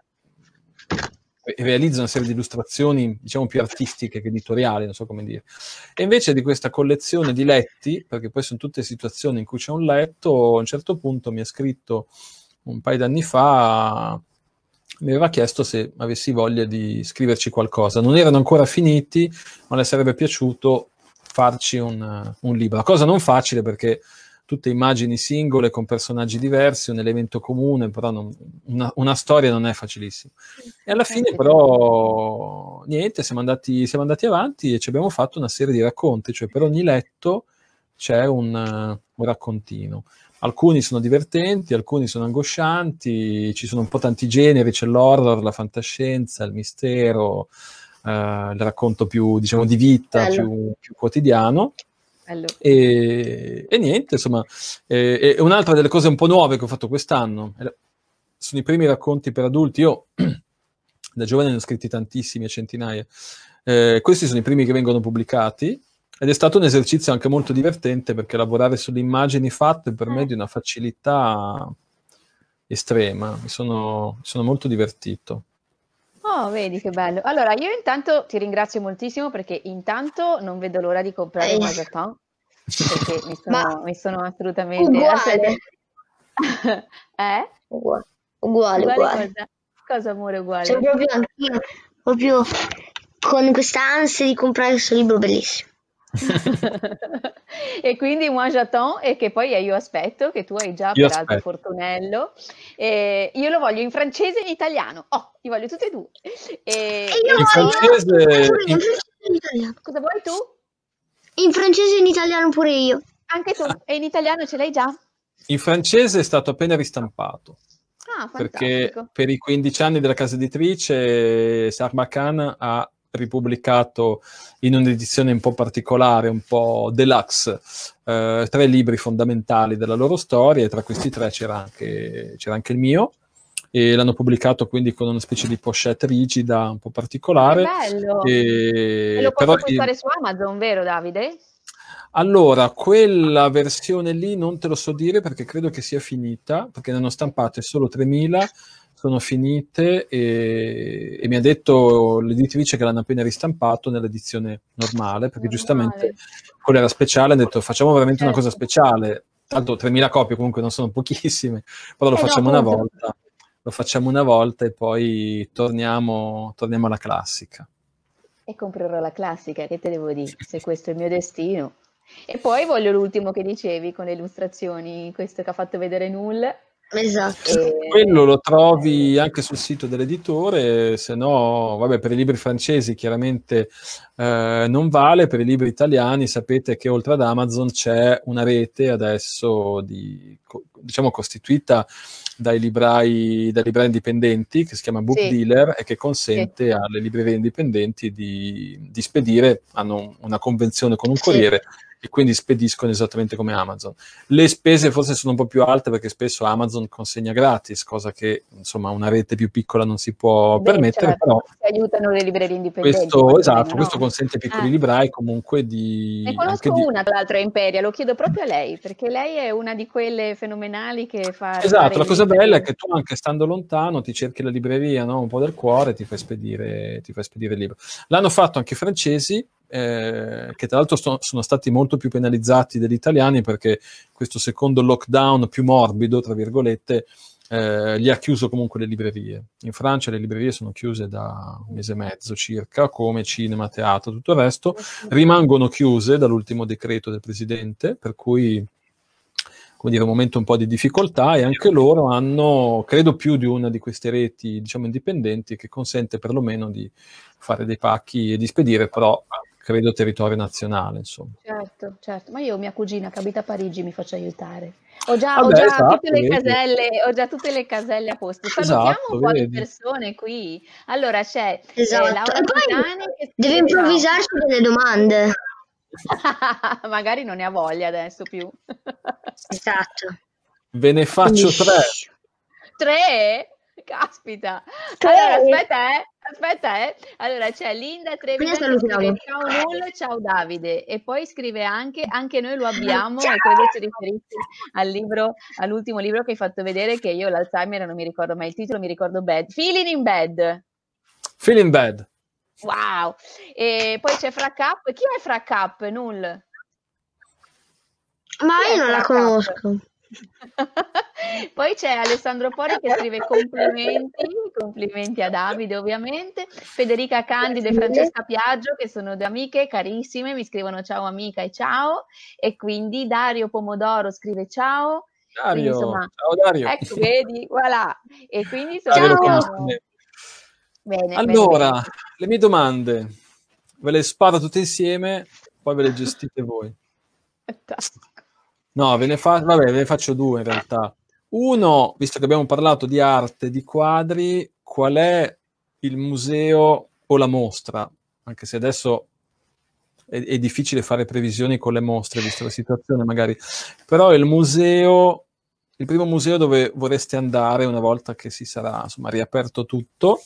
realizza una serie di illustrazioni, diciamo, più artistiche che editoriali, non so come dire. E invece di questa collezione di letti, perché poi sono tutte situazioni in cui c'è un letto, a un certo punto mi ha scritto un paio d'anni fa, mi aveva chiesto se avessi voglia di scriverci qualcosa. Non erano ancora finiti, ma le sarebbe piaciuto farci un libro. Cosa non facile, perché tutte immagini singole con personaggi diversi, un elemento comune, però una storia non è facilissima. E alla fine però niente, siamo andati avanti e ci abbiamo fatto una serie di racconti, cioè per ogni letto c'è un raccontino. Alcuni sono divertenti, alcuni sono angoscianti, ci sono un po' tanti generi, c'è l'horror, la fantascienza, il mistero, il racconto più, diciamo, di vita, più quotidiano. E niente, insomma, è un'altra delle cose un po' nuove che ho fatto quest'anno. Sono i primi racconti per adulti. Io da giovane ne ho scritti tantissimi, centinaia. Questi sono i primi che vengono pubblicati ed è stato un esercizio anche molto divertente, perché lavorare sulle immagini fatte per me è di una facilità estrema. Mi sono molto divertito. Oh, vedi che bello. Allora, io intanto ti ringrazio moltissimo, perché intanto non vedo l'ora di comprare un Mazaton, perché mi sono assolutamente... Uguale. Uguale. Cosa, amore, uguale? Cioè, proprio anch'io, proprio con questa ansia di comprare questo libro bellissimo. E quindi moi j'attends, e che poi io aspetto, che tu hai già peraltro Fortunello, io lo voglio in francese e in italiano. Li voglio tutti e due. E io in francese e in italiano. Cosa vuoi tu? In francese e in italiano pure io. Anche tu? E in italiano ce l'hai già? In francese è stato appena ristampato. Ah, perché per i 15 anni della casa editrice Sarbacane ha ripubblicato in un'edizione un po' particolare, un po' deluxe, 3 libri fondamentali della loro storia, e tra questi 3 c'era anche il mio, e l'hanno pubblicato quindi con una specie di pochette rigida, un po' particolare. Che bello! E lo posso acquistare su Amazon, vero Davide? Allora, quella versione lì non te lo so dire, perché credo che sia finita, perché ne hanno stampate solo 3.000, sono finite, e mi ha detto l'editrice che l'hanno appena ristampato nell'edizione normale, perché giustamente quella era speciale, ha detto facciamo veramente una cosa speciale, tanto 3.000 copie comunque non sono pochissime, però lo facciamo una volta. Lo facciamo una volta e poi torniamo alla classica. E comprerò la classica, che te devo dire, se questo è il mio destino. E poi voglio l'ultimo che dicevi con le illustrazioni, questo che ha fatto vedere Null. Esatto. Quello lo trovi anche sul sito dell'editore, se no, vabbè, per i libri francesi chiaramente non vale, per i libri italiani sapete che oltre ad Amazon c'è una rete adesso diciamo costituita dai librai indipendenti, che si chiama Book Dealer, e che consente alle librerie indipendenti di spedire, hanno una convenzione con un corriere, e quindi spediscono esattamente come Amazon. Le spese forse sono un po' più alte, perché spesso Amazon consegna gratis, cosa che insomma una rete più piccola non si può permettere, però aiutano le librerie indipendenti. Questo consente ai piccoli librai comunque di... Ne conosco una, tra l'altro, è Imperia, lo chiedo proprio a lei, perché lei è una di quelle fenomenali che fa... Esatto, la cosa bella è che tu, anche stando lontano, ti cerchi la libreria, no? Un po' del cuore, ti fai spedire il libro. L'hanno fatto anche i francesi, che tra l'altro sono stati molto più penalizzati degli italiani, perché questo secondo lockdown più morbido, tra virgolette, gli ha chiuso comunque le librerie. In Francia le librerie sono chiuse da 1 mese e mezzo circa, come cinema, teatro, tutto il resto. Rimangono chiuse dall'ultimo decreto del presidente, per cui, come dire, un momento un po' di difficoltà, e anche loro hanno, credo, più di una di queste reti, diciamo, indipendenti, che consente perlomeno di fare dei pacchi e di spedire, però credo territorio nazionale, insomma. Certo, ma io, mia cugina che abita a Parigi, mi faccio aiutare. Ho già tutte le caselle a posto. Salutiamo un po' di persone qui. Allora c'è Laura Pisani, che deve improvvisarsi delle domande. Magari non ne ha voglia adesso più. Esatto. Ve ne faccio 3. 3? Caspita. Allora, aspetta. Allora c'è Linda Trevisan che scrive ciao Null, ciao Davide, e poi scrive anche noi lo abbiamo, e credo si riferisce al libro, all'ultimo libro che hai fatto vedere, che io l'Alzheimer non mi ricordo mai il titolo, mi ricordo Feeling in Bed. Wow. E poi c'è Fra Cap. Chi è Fra Cap, Null? Ma io non la conosco. Poi c'è Alessandro Pori che scrive complimenti a Davide, ovviamente. Federica Candide e Francesca Piaggio, che sono 2 amiche carissime, mi scrivono ciao amica e ciao. E quindi Dario Pomodoro scrive ciao. Dario, quindi, insomma, ciao Dario. Ecco, vedi, voilà. E quindi bene. Allora, le mie domande ve le sparo tutte insieme, poi ve le gestite voi. Fantastico. No, ve ne faccio 2 in realtà. Uno, visto che abbiamo parlato di arte, di quadri, qual è il museo o la mostra? Anche se adesso è difficile fare previsioni con le mostre, vista la situazione magari. Però il primo museo dove vorreste andare una volta che si sarà, insomma, riaperto tutto.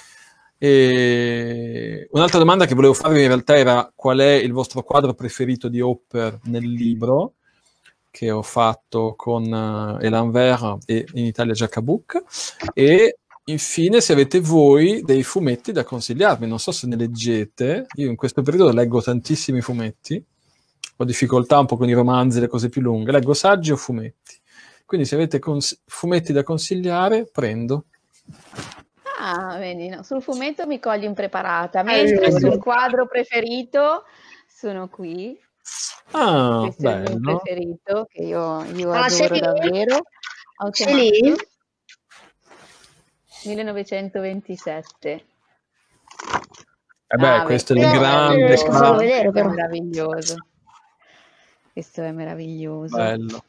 E un'altra domanda che volevo farvi in realtà era: qual è il vostro quadro preferito di Hopper nel libro che ho fatto con Elan Vert e in Italia Giacabuc, e infine se avete voi dei fumetti da consigliarmi. Non so se ne leggete, io in questo periodo leggo tantissimi fumetti, ho difficoltà un po' con i romanzi, le cose più lunghe, leggo saggi o fumetti, quindi se avete fumetti da consigliare, prendo. Vedi, no, sul fumetto mi cogli impreparata, mentre sul quadro preferito sono qui. Questo è il mio preferito, che io adoro davvero. Automato, 1927. Questo è il grande. Questo è meraviglioso. Questo è meraviglioso. Bello.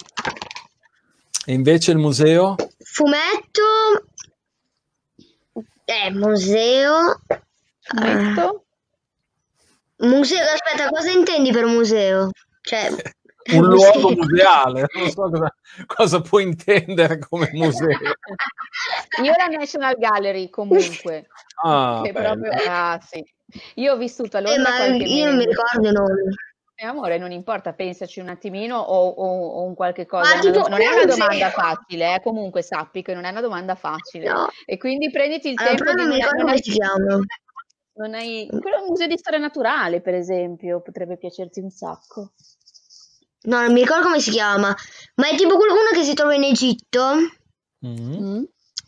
E invece il museo? Museo. Fumetto? Museo, aspetta, cosa intendi per museo? Cioè, Un luogo museale, non so cosa può intendere come museo. Io la National Gallery comunque. Ah, Che bello. proprio, sì. Io ho vissuto a Londra ma qualche io non mi mese. ricordo i nomi. Amore, non importa, pensaci un attimino o un qualche cosa. Ma tipo Non è una un domanda museo. facile, comunque sappi che non è una domanda facile. No. E quindi prenditi il Allora, tempo però di non mi ricordo come si chiama. non hai... Quello è un museo di storia naturale, per esempio, potrebbe piacerti un sacco. No, non mi ricordo come si chiama. Ma è tipo qualcuno che si trova in Egitto. Mm.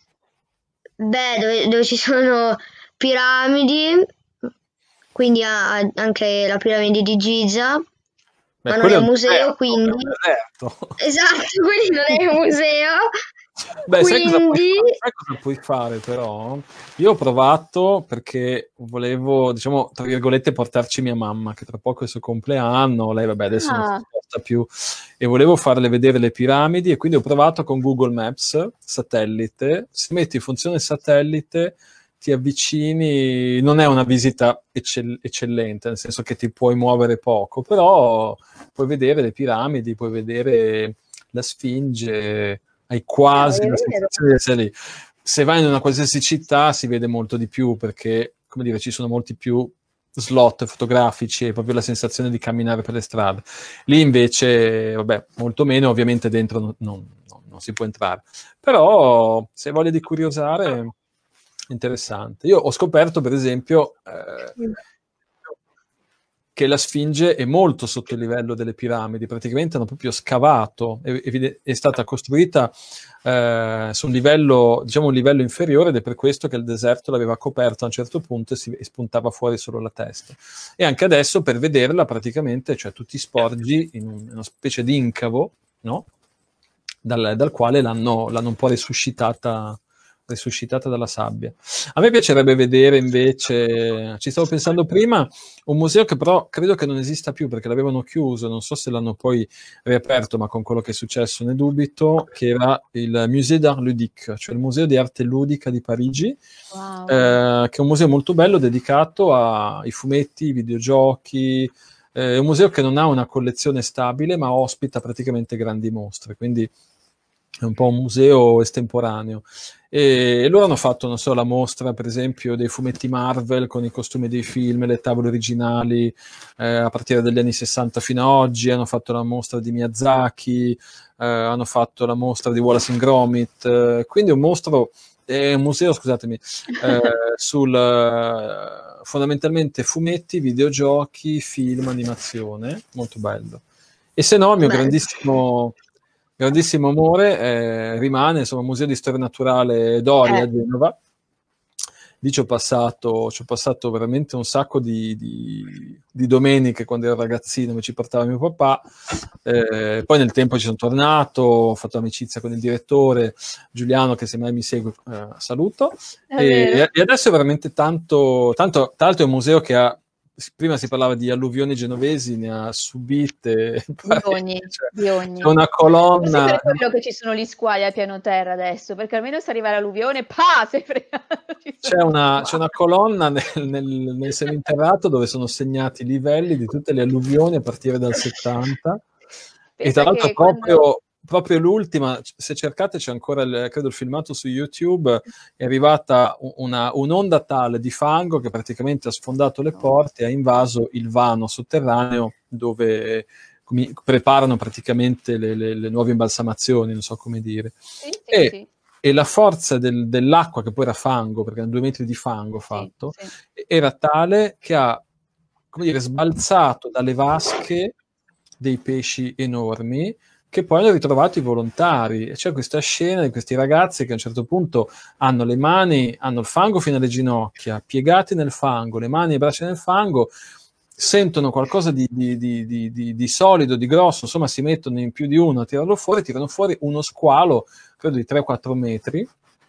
Beh, dove ci sono piramidi. Quindi ha anche la piramide di Giza. Beh, Ma non quello è è un un museo, deserto, quindi. è un deserto. Esatto, quindi non è un museo. Beh, sai Quindi. cosa puoi fare però? Io ho provato perché volevo, diciamo, tra virgolette, portarci mia mamma, che tra poco è il suo compleanno, lei vabbè adesso non si Ah, sposta più, e volevo farle vedere le piramidi e quindi ho provato con Google Maps, satellite, se metti in funzione satellite ti avvicini, non è una visita eccellente, nel senso che ti puoi muovere poco, però puoi vedere le piramidi, puoi vedere la Sfinge, hai quasi è la vero. sensazione di essere lì. Se vai in una qualsiasi città si vede molto di più perché, come dire, ci sono molti più slot fotografici e proprio la sensazione di camminare per le strade. Lì invece, vabbè, molto meno, ovviamente dentro non si può entrare. Però se hai voglia di curiosare, interessante. Io ho scoperto, per esempio, che la Sfinge è molto sotto il livello delle piramidi, praticamente hanno proprio scavato, è stata costruita su un livello, diciamo un livello inferiore ed è per questo che il deserto l'aveva coperto a un certo punto e spuntava fuori solo la testa. E anche adesso per vederla praticamente, cioè tu ti sporgi in una specie di incavo, no? Dal quale l'hanno un po' resuscitata dalla sabbia. A me piacerebbe vedere invece, ci stavo pensando prima, un museo che però credo che non esista più perché l'avevano chiuso, non so se l'hanno poi riaperto, ma con quello che è successo ne dubito, che era il Musée d'Art Ludique, cioè il Museo di Arte Ludica di Parigi, wow. che è un museo molto bello dedicato ai fumetti, ai videogiochi. È un museo che non ha una collezione stabile, ma ospita praticamente grandi mostre, quindi è un po' un museo estemporaneo. E loro hanno fatto, non so, la mostra, per esempio, dei fumetti Marvel con i costumi dei film, le tavole originali, a partire dagli anni 60 fino ad oggi. Hanno fatto la mostra di Miyazaki, hanno fatto la mostra di Wallace and Gromit. Quindi un museo, scusatemi, sul fondamentalmente fumetti, videogiochi, film, animazione, molto bello. E se no, il mio grandissimo amore rimane insomma il Museo di Storia Naturale Doria a Genova. Lì ci ho passato veramente un sacco di domeniche quando ero ragazzino, mi ci portava mio papà. Poi nel tempo ci sono tornato, ho fatto amicizia con il direttore Giuliano, che se mai mi segue saluto. E adesso è veramente tanto, tra l'altro è un museo che ha, prima si parlava di alluvioni genovesi, ne ha subite di ogni. C'è una colonna. Forse per quello che ci sono gli squali al piano terra adesso, perché almeno se arriva l'alluvione, c'è una colonna nel seminterrato dove sono segnati i livelli di tutte le alluvioni a partire dal 70. E tra l'altro proprio l'ultima, se cercate c'è ancora credo il filmato su YouTube, è arrivata un'onda tale di fango che praticamente ha sfondato le porte e ha invaso il vano sotterraneo dove preparano praticamente le nuove imbalsamazioni, non so come dire. Sì. E la forza dell'acqua, che poi era fango, perché erano 2 metri di fango fatto, era tale che ha, come dire, sbalzato dalle vasche dei pesci enormi che poi hanno ritrovato i volontari. E c'è questa scena di questi ragazzi che a un certo punto hanno le mani, hanno il fango fino alle ginocchia, piegati nel fango, le mani e le braccia nel fango, sentono qualcosa di solido, di grosso, insomma si mettono in più di uno a tirano fuori uno squalo, credo di 3-4 metri,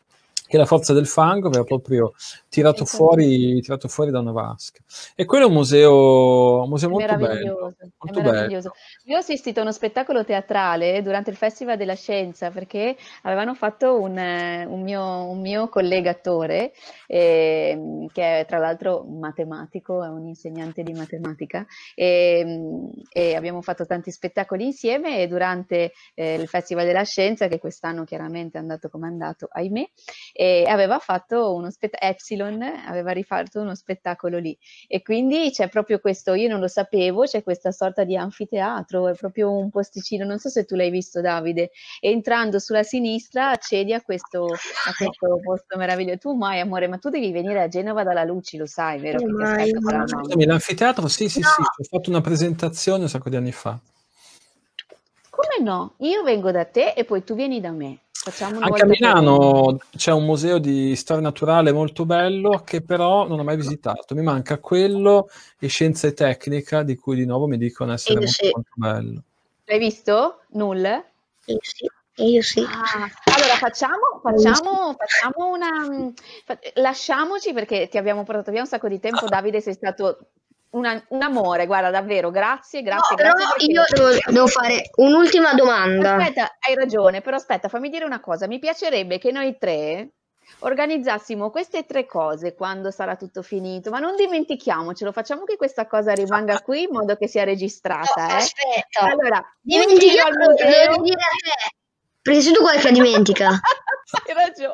che la forza del fango aveva proprio tirato fuori da una vasca. E quello è un museo molto bello. È Molto meraviglioso. bello. Io ho assistito a uno spettacolo teatrale durante il Festival della Scienza perché avevano fatto un mio collega attore, che è tra l'altro un matematico, è un insegnante di matematica, e abbiamo fatto tanti spettacoli insieme e durante il Festival della Scienza, che quest'anno chiaramente è andato come è andato, ahimè, e aveva fatto Epsilon aveva rifatto uno spettacolo lì. E quindi c'è proprio questo, io non lo sapevo, c'è questa sorta di anfiteatro, è proprio un posticino, non so se tu l'hai visto Davide, entrando sulla sinistra accedi a questo posto meraviglioso. Tu mai amore, ma tu devi venire a Genova dalla Luci, lo sai, vero? Che ti aspetta con la mamma. Scusami, l'anfiteatro? Sì, No. ho fatto una presentazione un sacco di anni fa. Come no? Io vengo da te e poi tu vieni da me. Facciamo una Anche a volta per Milano c'è un museo di storia naturale molto bello che però non ho mai visitato. Mi manca quello e scienza e tecnica, di cui di nuovo mi dicono essere Io molto, sì. molto bello. L'hai visto? Null? Io sì. Allora facciamo una... Lasciamoci perché ti abbiamo portato via un sacco di tempo, Davide, sei stato un amore, guarda, davvero, grazie. Però Perché... io devo fare un'ultima domanda. Aspetta, hai ragione, però aspetta, fammi dire una cosa, mi piacerebbe che noi tre organizzassimo queste 3 cose quando sarà tutto finito, ma non dimentichiamocelo, facciamo che questa cosa rimanga qui in modo che sia registrata. Aspetta, Allora, un giro al museo. devo dire a te, perché se tu qualche dimentica. Hai ragione.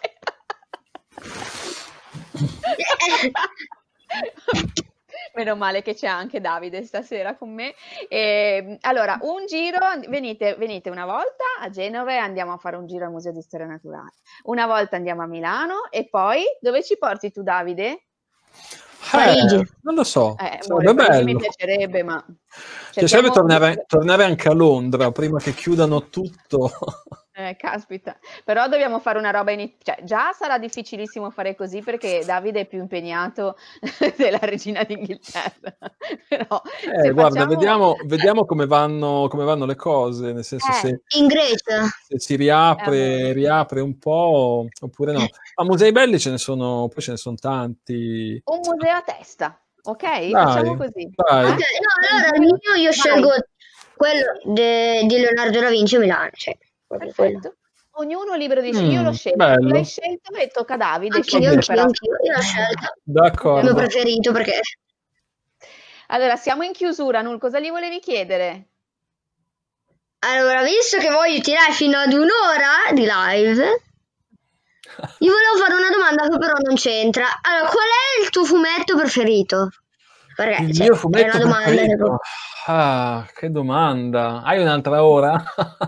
Meno male che c'è anche Davide stasera con me. Allora, un giro, venite una volta a Genova e andiamo a fare un giro al Museo di Storia Naturale. Una volta andiamo a Milano e poi dove ci porti tu, Davide? Parigi. Non lo so, Amore, sarebbe Parigi mi bello. piacerebbe, ma... Piacerebbe tornare anche a Londra prima che chiudano tutto. Caspita, però dobbiamo fare una roba cioè, già sarà difficilissimo fare così perché Davide è più impegnato della regina d'Inghilterra. Però se Guarda, facciamo... vediamo come vanno le cose, nel senso In Grecia. se si riapre un po' oppure no. Ma musei belli ce ne sono tanti. Un museo a testa, ok? Dai, Facciamo così. dai. Ok, no, allora il mio io scelgo quello di Leonardo da Vinci a Milano. Cioè, proprio quello. Perfetto. Ognuno libero di io l'ho scelto, tu bello. l'hai scelto e tocca a Davide Anch'io scegliere però. io l'ho scelta. Il D'accordo. mio preferito perché... Allora, siamo in chiusura, Nul, cosa gli volevi chiedere? Allora, visto che voglio tirare fino ad 1 ora di live, io volevo fare una domanda che però non c'entra. Allora, qual è il tuo fumetto preferito? Perché, Il mio fumetto è una domanda preferito? Che domanda. Hai un'altra ora?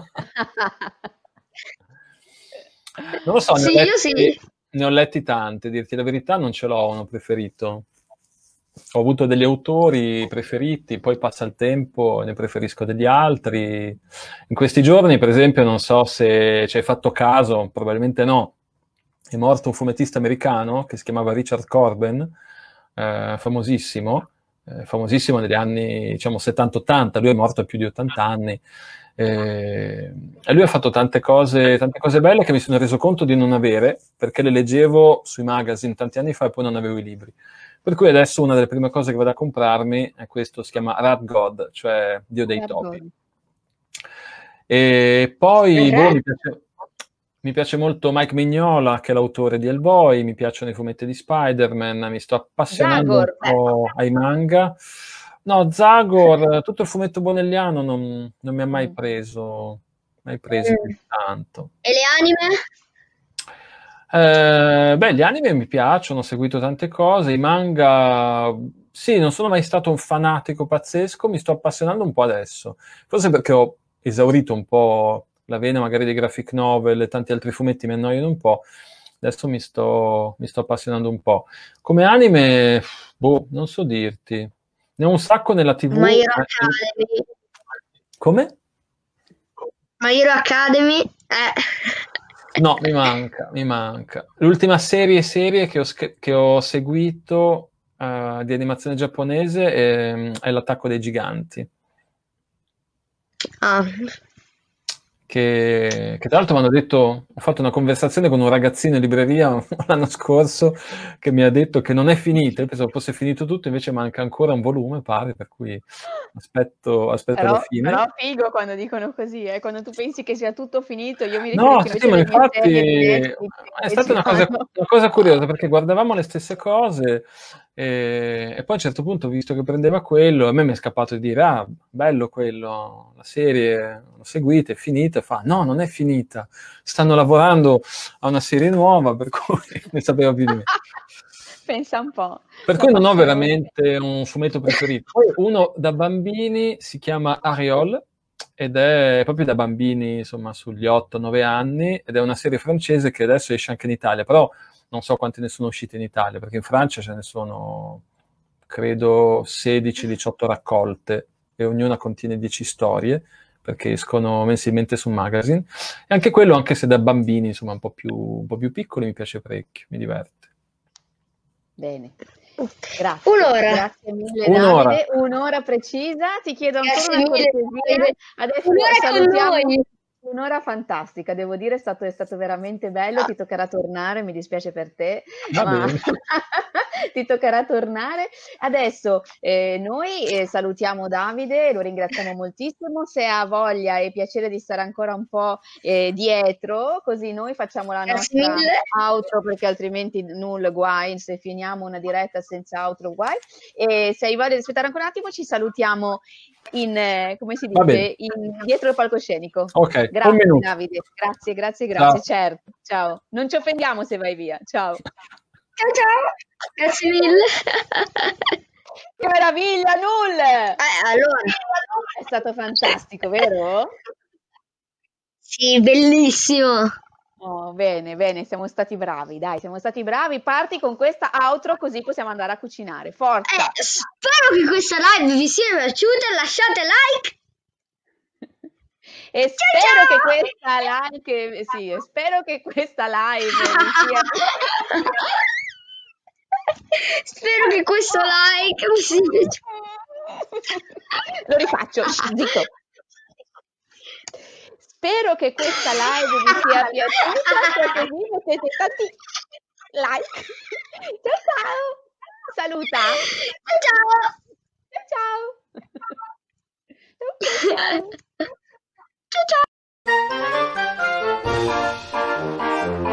Non lo so, Sì, io sì. ne ho letti tanti, a dirti la verità non ce l'ho uno preferito. Ho avuto degli autori preferiti, poi passa il tempo, ne preferisco degli altri. In questi giorni, per esempio, non so se ci hai fatto caso, probabilmente no, è morto un fumettista americano che si chiamava Richard Corben, famosissimo negli anni, diciamo, 70-80, lui è morto a più di 80 anni. E lui ha fatto tante cose belle che mi sono reso conto di non avere, perché le leggevo sui magazine tanti anni fa e poi non avevo i libri. Per cui adesso una delle prime cose che vado a comprarmi è questo, si chiama Rat God, cioè Dio dei topi. E poi mi piace molto Mike Mignola, che è l'autore di Hellboy, mi piacciono i fumetti di Spider-Man, mi sto appassionando un po' ai manga. No, Zagor, tutto il fumetto bonelliano non mi ha mai preso più tanto. E le anime? Gli anime mi piacciono, ho seguito tante cose, i manga, sì, non sono mai stato un fanatico pazzesco, mi sto appassionando un po' adesso, forse perché ho esaurito un po' la vena magari dei graphic novel e tanti altri fumetti mi annoiano un po', adesso mi sto appassionando un po'. Come anime, non so dirti, ne ho un sacco nella TV. My Hero Academy. Come? My Hero Academy? No, mi manca. L'ultima serie che ho seguito di animazione giapponese è L'Attacco dei Giganti. che tra l'altro mi hanno detto, ho fatto una conversazione con un ragazzino in libreria l'anno scorso che mi ha detto che non è finita, io pensavo fosse finito tutto, invece manca ancora un volume, pare, per cui aspetto la fine. Però figo quando dicono così, quando tu pensi che sia tutto finito, io mi No, riferisco sì, invece ma alle mie infatti serie di Netflix è che stata ci una vanno. cosa curiosa perché guardavamo le stesse cose e poi a un certo punto, visto che prendeva quello, a me mi è scappato di dire, ah, bello quello, la serie l'ho seguita, è finita, e fa, no, non è finita, stanno lavorando a una serie nuova, per cui ne sapeva più di me. Pensa un po'. Per La cui non ho passione. veramente un fumetto preferito. Poi uno da bambini si chiama Ariol ed è proprio da bambini, insomma, sugli 8-9 anni, ed è una serie francese che adesso esce anche in Italia, però non so quante ne sono uscite in Italia, perché in Francia ce ne sono, credo, 16-18 raccolte e ognuna contiene 10 storie, perché escono mensilmente su un magazine. E anche quello, anche se da bambini, insomma, un po' più piccoli, mi piace parecchio, mi diverte. Bene. Grazie. Un'ora. Grazie mille Un'ora. Davide, un'ora precisa. Ti chiedo ancora Grazie una mille, cortesia. Davide. Adesso Un'ora con salutiamo. noi. Un'ora fantastica, devo dire, è stato veramente bello. Ti toccherà tornare, mi dispiace per te, Va ma bene. ti toccherà tornare. Adesso noi salutiamo Davide, lo ringraziamo moltissimo. Se ha voglia e piacere di stare ancora un po' dietro, così noi facciamo la Grazie nostra mille. outro, perché altrimenti nulla guai, se finiamo una diretta senza outro guai. E se hai voglia di aspettare ancora un attimo, ci salutiamo come si Va bene. dice, dietro il palcoscenico. Ok, un Grazie minuto. Davide, grazie, Ciao. certo, ciao. Non ci offendiamo se vai via, ciao. Ciao ciao. Grazie mille. Che meraviglia, Null! Allora. È stato fantastico, vero? Sì, bellissimo. Oh, bene, siamo stati bravi, dai, siamo stati bravi. Parti con questa outro così possiamo andare a cucinare. Forza! Spero che questa live vi sia piaciuta, lasciate like. E spero che questa live, sì, spero che questa live vi sia... Spero che questo like mi sia piaciuto. Lo rifaccio, zitto. Spero che questa live vi sia piaciuta, così mettete tanti like. Ciao! Saluta! Ciao! Ciao! Ciao ciao!